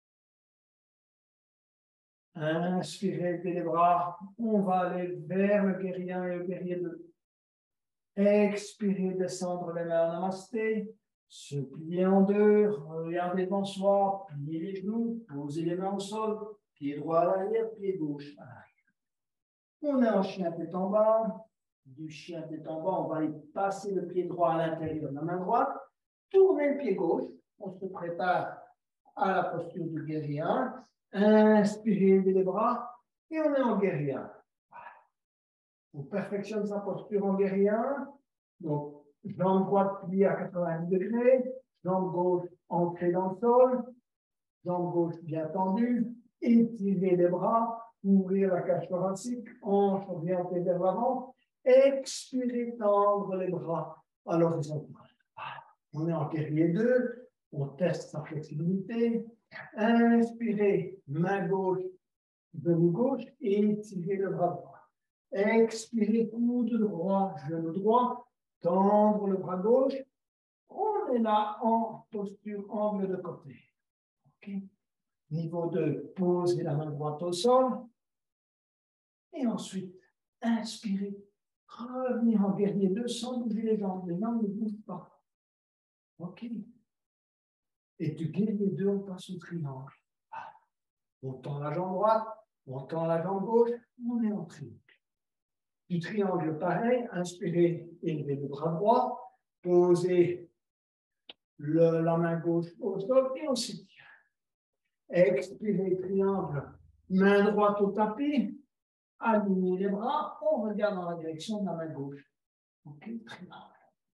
Inspirez, levez les bras. On va aller vers le guerrier 1 et le guerrier 2. Expirez, descendre les mains en namasté. Se plier en deux, regardez devant soi, pliez les genoux, posez les mains au sol, pied droit à l'arrière, pied gauche à l'arrière. On est en chien tête en bas. Du chien tête en bas, on va aller passer le pied droit à l'intérieur de la main droite, tourner le pied gauche, on se prépare à la posture du guerrier 1. Inspirez, levez les bras, et on est en guerrier 1. Voilà. On perfectionne sa posture en guerrier 1. Donc, jambe droite pliée à 90 degrés, jambe gauche ancrée dans le sol, jambe gauche bien tendue, étirer les bras, ouvrir la cage thoracique, hanche orientée vers l'avant, expirez, tendre les bras à l'horizontale. On est en guerrier 2, on teste sa flexibilité. Inspirez, main gauche, genou gauche, et étirez le bras droit. Expirez, coude droit, genou droit, tendre le bras gauche. On est là en posture angle de côté. Okay. Niveau 2, posez la main droite au sol. Et ensuite, inspirez, revenir en guerrier 2 sans bouger les jambes. Les jambes ne bougent pas. OK. Et du guerrier 2, on passe au triangle. On tend la jambe droite, on tend la jambe gauche, on est en triangle. Du triangle, pareil, inspirez, élevez le bras droit, posez la main gauche au sol et on s'étire. Expirez, triangle, main droite au tapis, alignez les bras, on regarde dans la direction de la main gauche. OK, triangle.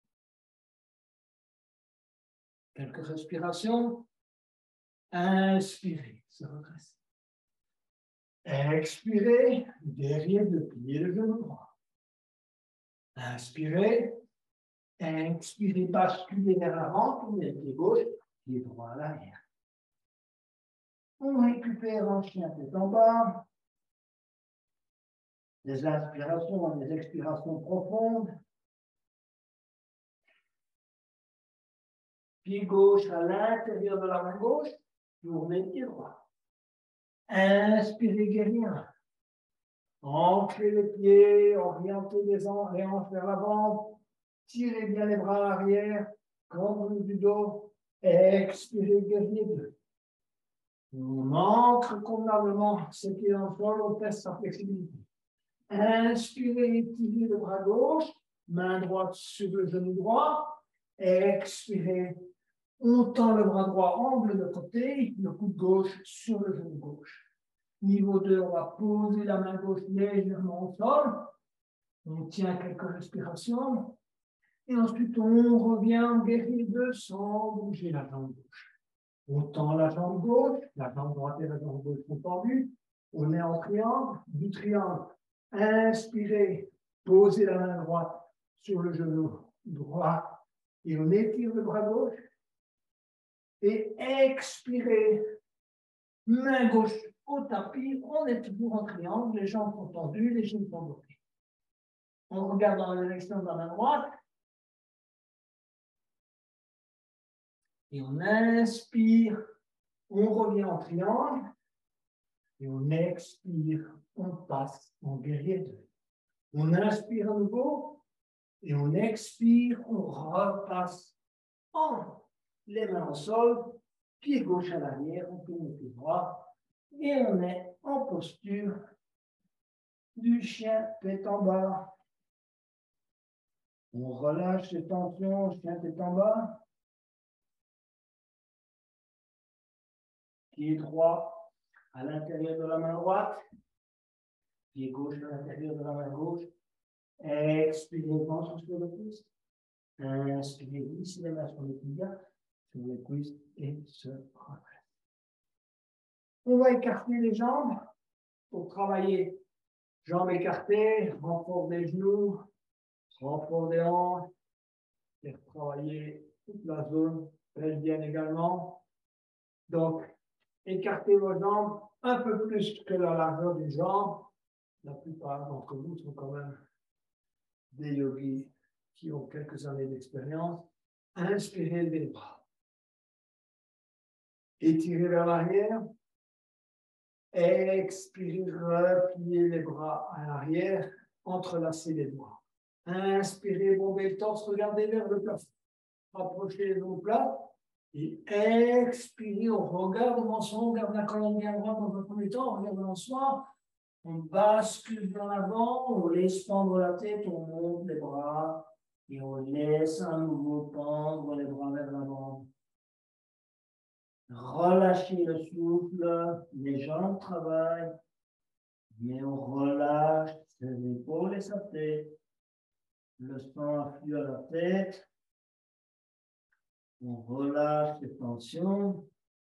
Quelques respirations. Inspirez, se redresse. Expirez, derrière de plier le genou droit. Inspirez, expirez, basculez vers l'avant, tournez le pied gauche, pied droit à l'arrière. On récupère en chien tête en bas. Des inspirations, des expirations profondes. Pied gauche à l'intérieur de la main gauche, tournez le pied droit. Inspirez guerrier. Ancrez les pieds, orientez les hanches vers l'avant. Tirez bien les bras à l'arrière, contre du dos. Expirez guerrier 2. On ancre convenablement ses pieds dans le sol, on teste sa flexibilité. Inspirez, étirez le bras gauche, main droite sur le genou droit. Expirez, on tend le bras droit, angle de côté, le coude gauche sur le genou gauche. Niveau 2, on va poser la main gauche légèrement au sol. On tient quelques respirations. Et ensuite, on revient en guerrier 2 sans bouger la jambe gauche. On tend la jambe gauche, la jambe droite et la jambe gauche sont tendues. On est en triangle, du triangle. Inspirez, posez la main droite sur le genou droit et on étire le bras gauche. Et expirez, main gauche au tapis, on est toujours en triangle, les jambes sont tendues, les genoux sont bloqués. On regarde dans la direction de la main droite. Et on inspire, on revient en triangle. Et on expire, on passe en guerrier 2. On inspire à nouveau. Et on expire, on repasse en les mains au sol, pied gauche à l'arrière, on tourne le pied droit. Et on est en posture du chien tête en bas. On relâche les tensions, chien tête en bas. Pied droit à l'intérieur de la main droite. Pied gauche à l'intérieur de la main gauche. Expirez, ventre sur le pouce. Inspirez, glissez les mains sur les tibias, sur les cuisses et se redresse. On va écarter les jambes pour travailler jambes écartées, renfort des genoux, renfort des hanches, et travailler toute la zone pelvienne également. Donc, écartez vos jambes un peu plus que la largeur des jambes. La plupart d'entre vous sont quand même des yogis qui ont quelques années d'expérience. Inspirez les bras. Étirez vers l'arrière. Expirez, repliez les bras à l'arrière, entrelacez les doigts. Inspirez, bombez le torse, regardez vers le plafond. Rapprochez les os plats. Et expirez, on regarde devant soi, on garde la colonne bien droite dans un premier temps, on regarde devant soi, on bascule vers l'avant, on laisse pendre la tête, on monte les bras et on laisse à nouveau pendre les bras vers l'avant. Relâchez le souffle, les jambes travaillent, mais on relâche ses épaules et sa tête. Le sang afflue à la tête. On relâche les tensions.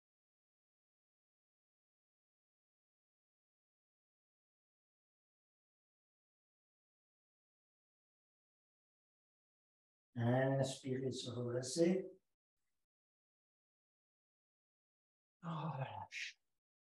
Inspirez, se redresser. Relâche.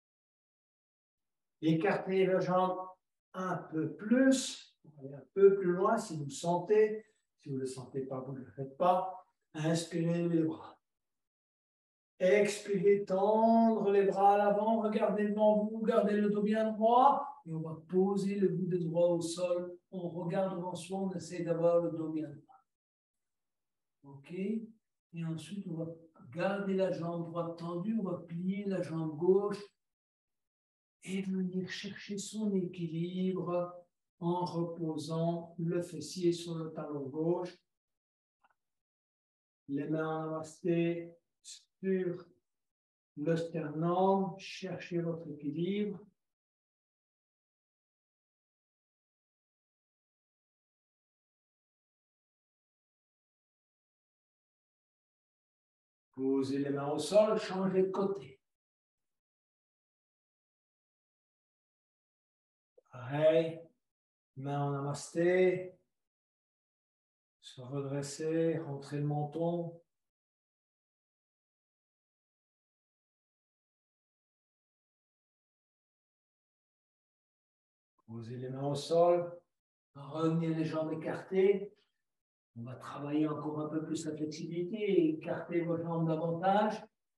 Écartez les jambes un peu plus. Allez un peu plus loin si vous le sentez. Si vous ne le sentez pas, vous ne le faites pas. Inspirez les bras. Expirez, tendre les bras à l'avant. Regardez devant vous, gardez le dos bien droit. Et on va poser le bout de doigt au sol. On regarde devant soi, on essaie d'avoir le dos bien droit. OK? Et ensuite, on va garder la jambe droite tendue. On va plier la jambe gauche. Et venir chercher son équilibre en reposant le fessier sur le talon gauche. Les mains en namasté sur le sternum. Cherchez votre équilibre. Posez les mains au sol, changez de côté. Pareil, main en namasté, se redresser, rentrer le menton. Posez les mains au sol, revenez les jambes écartées. On va travailler encore un peu plus la flexibilité, écarter vos jambes davantage.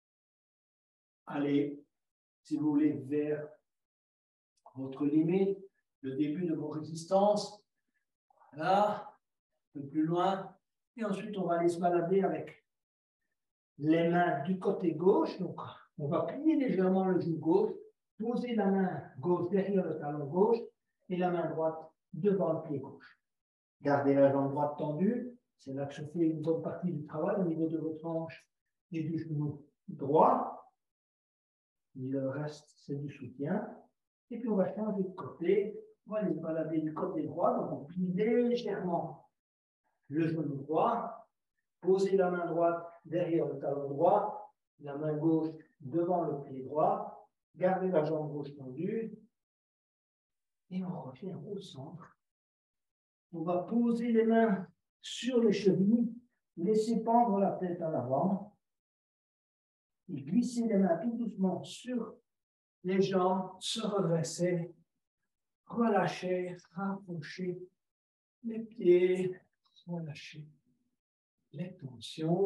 Allez, si vous voulez, vers votre limite, le début de vos résistances. Voilà, un peu plus loin. Et ensuite, on va aller se balader avec les mains du côté gauche. Donc, on va plier légèrement le genou gauche, poser la main gauche derrière le talon gauche et la main droite devant le pied gauche. Gardez la jambe droite tendue. C'est là que se fait une bonne partie du travail au niveau de votre hanche et du genou droit. Le reste, c'est du soutien. Et puis, on va changer de côté. On va aller se balader du côté droit. Donc, on plie légèrement le genou droit. Posez la main droite derrière le talon droit. La main gauche devant le pied droit. Gardez la jambe gauche tendue. Et on revient au centre. On va poser les mains sur les chevilles. Laissez pendre la tête à l'avant. Et glisser les mains tout doucement sur les jambes, se redresser, relâcher, rapprocher les pieds, relâcher les tensions.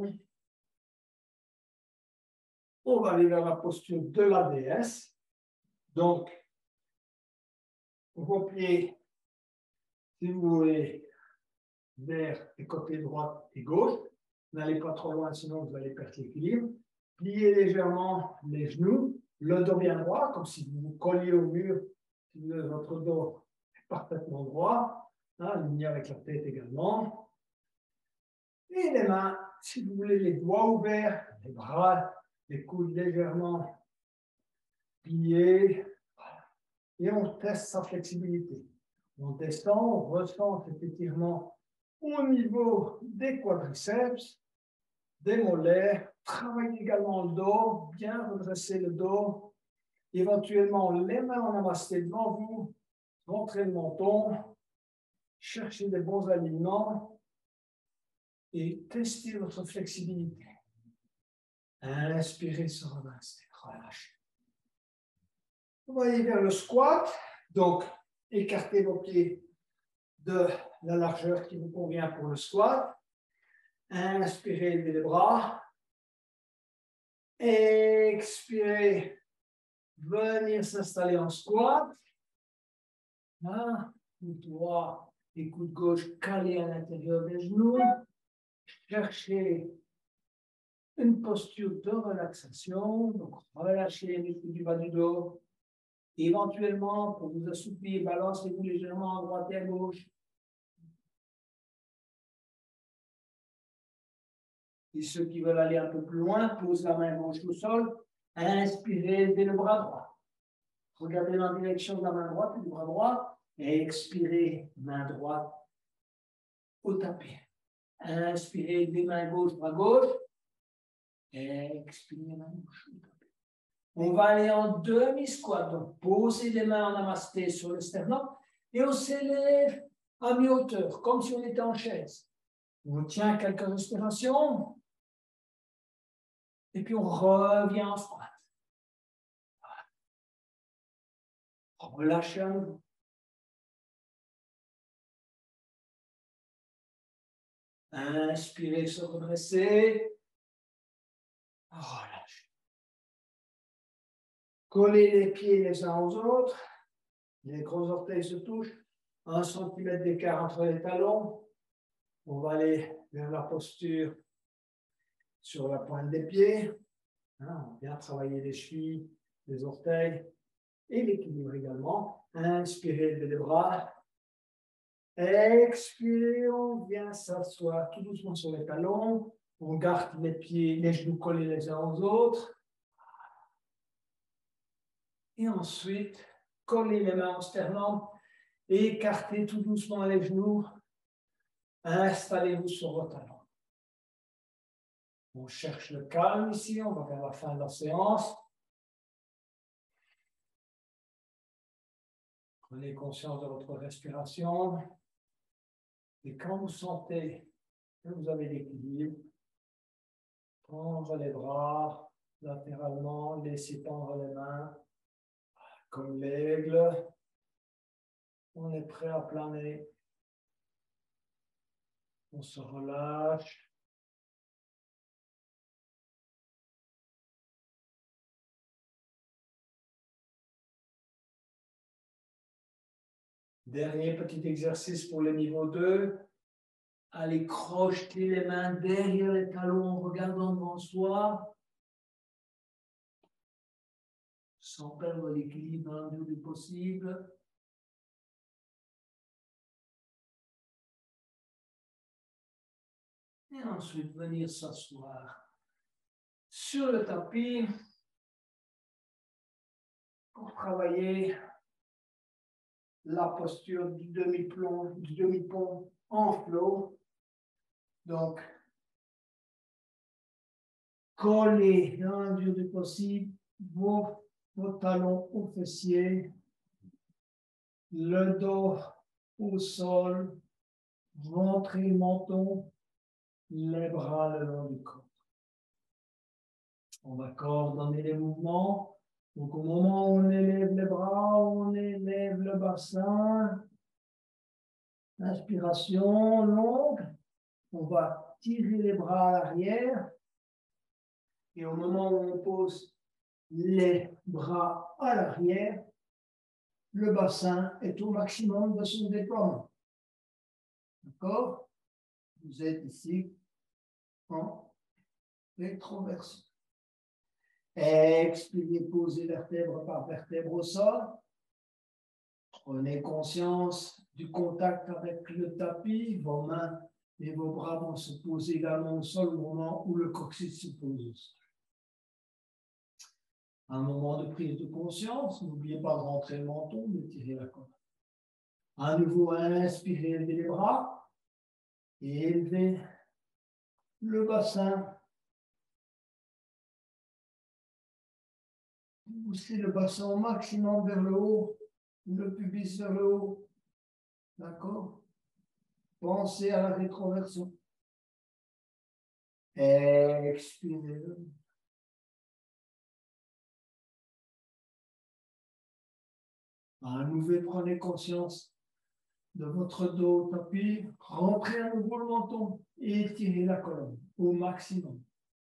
On va aller vers la posture de la déesse. Donc, vos pieds, si vous voulez, vers les côtés droite et gauche. N'allez pas trop loin, sinon vous allez perdre l'équilibre. Pliez légèrement les genoux, le dos bien droit, comme si vous vous colliez au mur. Votre dos est parfaitement droit, aligné avec la tête également. Et les mains, si vous voulez, les doigts ouverts, les bras, les coudes légèrement pliés. Et on teste sa flexibilité. On descend, on ressent cet étirement au niveau des quadriceps, des mollets. Travaillez également le dos, bien redresser le dos. Éventuellement, les mains en namasté devant vous, rentrez le menton, cherchez des bons alignements et testez votre flexibilité. Inspirez, se redresser, relâchez. Vous voyez vers le squat, donc écartez vos pieds de la largeur qui vous convient pour le squat. Inspirez, levez les bras. Expirez, venir s'installer en squat. Coude droit et coude gauche calés à l'intérieur des genoux. Cherchez une posture de relaxation. Donc, relâchez les muscles du bas du dos. Éventuellement, pour vous assouplir, balancez-vous légèrement à droite et à gauche. Et ceux qui veulent aller un peu plus loin, posent la main gauche au sol. Inspirez, levez le bras droit. Regardez dans la direction de la main droite et du bras droit. Et expirez, main droite au tapis. Inspirez, levez main gauche, bras gauche. Expirez, main gauche au tapis. On va aller en demi-squat. Donc, posez les mains en namasté sur le sternum et on s'élève à mi-hauteur, comme si on était en chaise. On tient quelques respirations. Et puis, on revient en squat. Relâchez à nouveau. Inspirez, se redresser. Relâchez. Collez les pieds les uns aux autres. Les gros orteils se touchent. 1 cm d'écart entre les talons. On va aller vers la posture sur la pointe des pieds. On va bien travailler les chevilles, les orteils et l'équilibre également. Inspirez, levez les bras. Expirez, on vient s'asseoir tout doucement sur les talons. On garde les pieds, les genoux collés les uns aux autres. Et ensuite, collez les mains au sternum. Écartez tout doucement les genoux. Installez-vous sur vos talons. On cherche le calme ici. On va vers la fin de la séance. Prenez conscience de votre respiration. Et quand vous sentez que vous avez l'équilibre, tendre les bras latéralement, laissez tendre les mains comme l'aigle. On est prêt à planer. On se relâche. Dernier petit exercice pour le niveau 2. Allez crocheter les mains derrière les talons en regardant devant soi. Sans perdre l'équilibre dans la mesure du possible. Et ensuite venir s'asseoir sur le tapis pour travailler la posture du demi-pont en flow. Donc, collez dans la mesure du possible vos talons aux fessiers, le dos au sol, rentrez le menton, les bras le long du corps. On va coordonner les mouvements. Donc, au moment où on élève les bras, on élève le bassin. Inspiration longue. On va tirer les bras à l'arrière. Et au moment où on pose les bras à l'arrière, le bassin est au maximum de son déploiement. D'accord? Vous êtes ici en rétroversion. Expirez, posez vertèbre par vertèbre au sol. Prenez conscience du contact avec le tapis. Vos mains et vos bras vont se poser également au sol au moment où le coccyx se pose au sol. Un moment de prise de conscience. N'oubliez pas de rentrer le menton, d'étirer la colonne. À nouveau, inspirez, élevez les bras et élevez le bassin. Poussez le bassin au maximum vers le haut, le pubis vers le haut. D'accord? Pensez à la rétroversion. Expirez. À nouveau, prenez conscience de votre dos au tapis. Rentrez à nouveau le menton et étirez la colonne au maximum.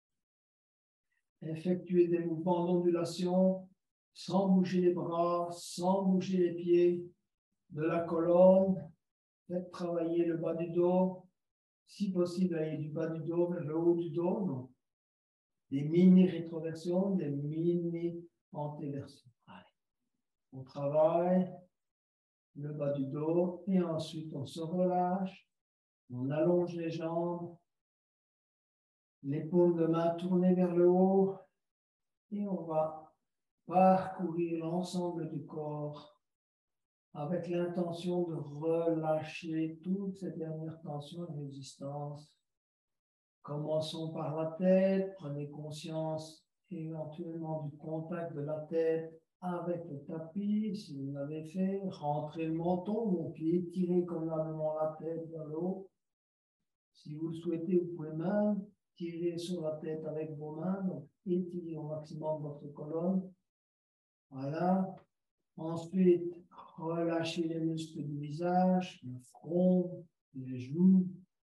Effectuez des mouvements d'ondulation sans bouger les bras, sans bouger les pieds de la colonne. Faites travailler le bas du dos. Si possible, allez du bas du dos vers le haut du dos. Non. Des mini-rétroversions, des mini-antéversions. Allez. On travaille le bas du dos et ensuite on se relâche. On allonge les jambes. Les paumes de main tournées vers le haut. Et on va parcourir l'ensemble du corps avec l'intention de relâcher toutes ces dernières tensions et résistances. Commençons par la tête. Prenez conscience éventuellement du contact de la tête avec le tapis. Si vous l'avez fait, rentrez le menton, vos pieds, tirez convenablement la tête vers le haut. Si vous le souhaitez, vous pouvez même tirer sur la tête avec vos mains, donc étirez au maximum votre colonne. Voilà. Ensuite, relâchez les muscles du visage, le front, les joues,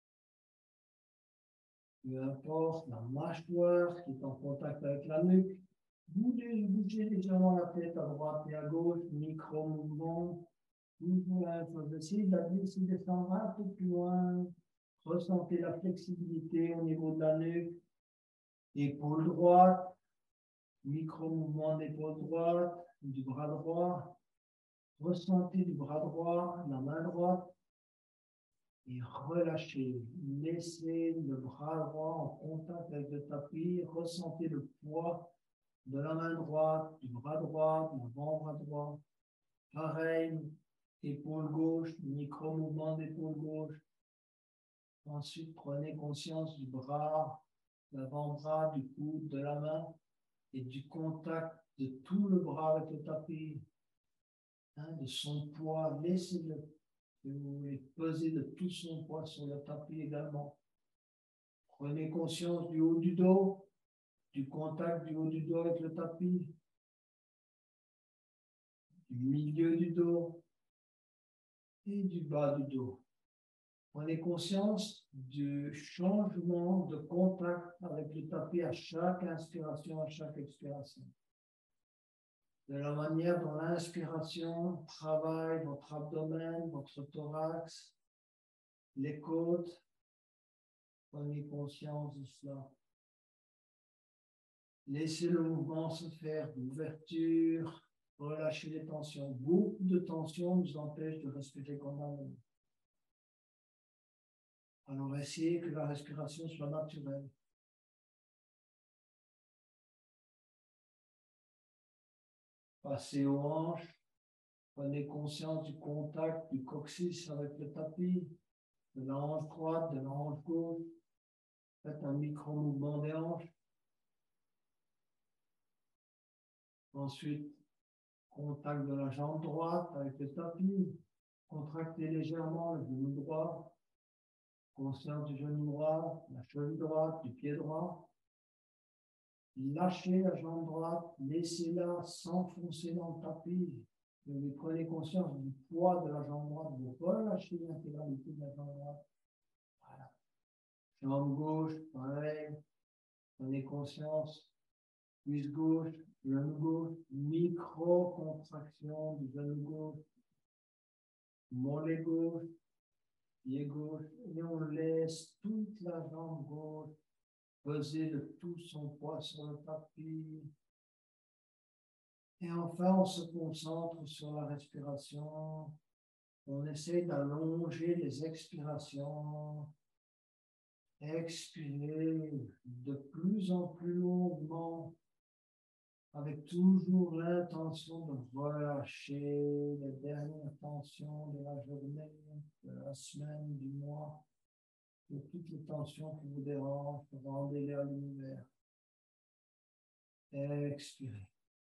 peu importe, la mâchoire qui est en contact avec la nuque. Bougez légèrement la tête à droite et à gauche, micro-mouvement. Essayez de la descendre un peu plus loin. Ressentez la flexibilité au niveau de la nuque. Épaule droite, micro-mouvement d'épaule droite, du bras droit. Ressentez du bras droit, la main droite. Et relâchez. Laissez le bras droit en contact avec le tapis. Ressentez le poids de la main droite, du bras droit, de l'avant-bras droit. Pareil, épaule gauche, micro-mouvement d'épaule gauche. Ensuite, prenez conscience du bras, l'avant-bras, du coude, de la main et du contact de tout le bras avec le tapis. hein, de son poids. Laissez-le, si vous voulez, peser de tout son poids sur le tapis également. Prenez conscience du haut du dos, du contact du haut du dos avec le tapis, du milieu du dos et du bas du dos. Prenez conscience du changement de contact avec le tapis à chaque inspiration, à chaque expiration. De la manière dont l'inspiration travaille votre abdomen, votre thorax, les côtes. Prenez conscience de cela. Laissez le mouvement se faire d'ouverture, relâchez les tensions. Beaucoup de tensions nous empêchent de respirer convenablement. Alors essayez que la respiration soit naturelle. Passez aux hanches. Prenez conscience du contact du coccyx avec le tapis, de la hanche droite, de la hanche gauche. Faites un micro-mouvement des hanches. Ensuite, contact de la jambe droite avec le tapis. Contractez légèrement le genou droit. Conscience du genou droit, la cheville droite, du pied droit. Lâchez la jambe droite, laissez-la s'enfoncer dans le tapis. Vous prenez conscience du poids de la jambe droite, vous relâchez l'intégralité de la jambe droite. Voilà. Jambe gauche, pareil. Prenez conscience. Cuisse gauche, genou gauche, micro-contraction du genou gauche. Mollet gauche, pied gauche. Et on laisse toute la jambe gauche peser de tout son poids sur le tapis. Et enfin, on se concentre sur la respiration. On essaie d'allonger les expirations. Expirez de plus en plus longuement, avec toujours l'intention de relâcher les dernières tensions de la journée, de la semaine, du mois, de toutes les tensions qui vous dérangent, rendez-les à l'univers. Expirez.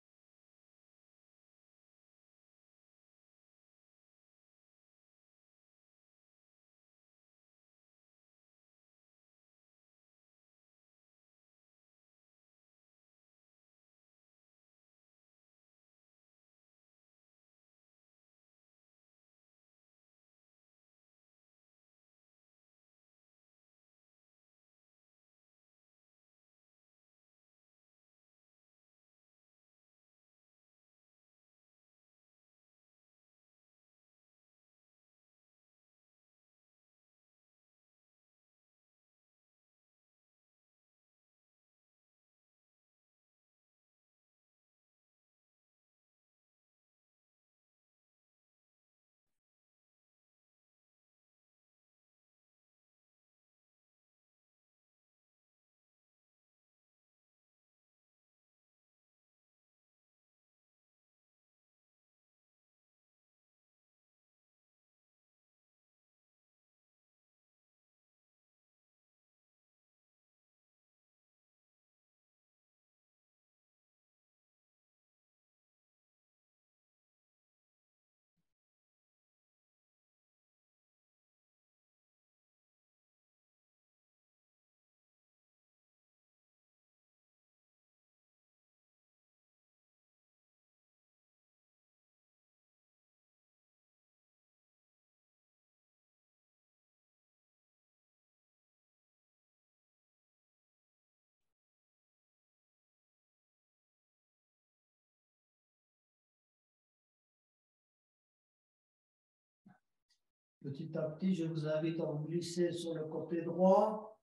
Petit à petit, je vous invite à vous glisser sur le côté droit.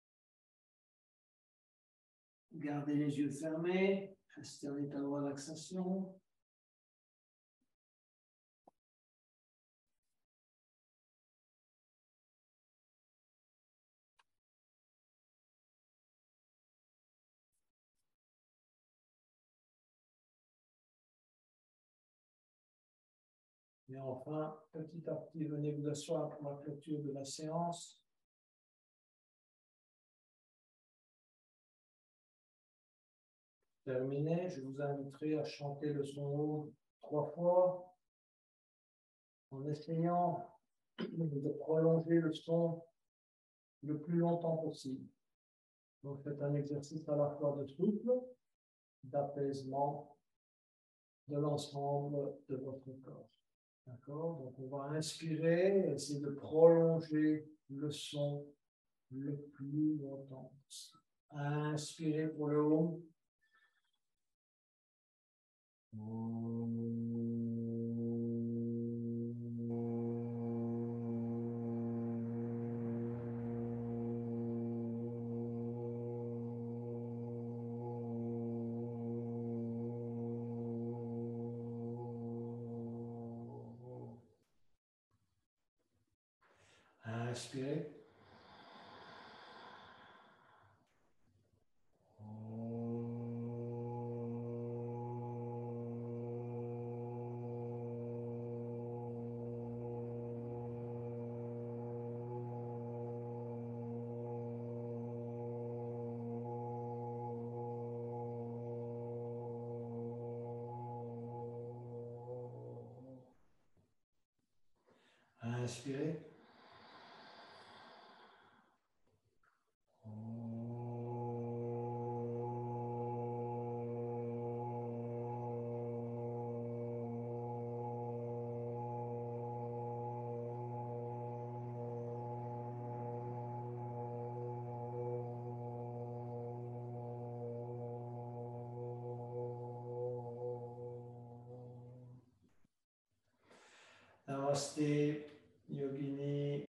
Gardez les yeux fermés, restez en état de relaxation. Et enfin, petit à petit, venez vous asseoir pour la clôture de la séance. Terminé, je vous inviterai à chanter le son haut 3 fois. en essayant de prolonger le son le plus longtemps possible. Donc, c'est un exercice à la fois de souffle, d'apaisement de l'ensemble de votre corps. D'accord? Donc, on va inspirer, essayer de prolonger le son le plus longtemps possible. Inspirez pour le haut. Inspirez. Inspirez. Namasté.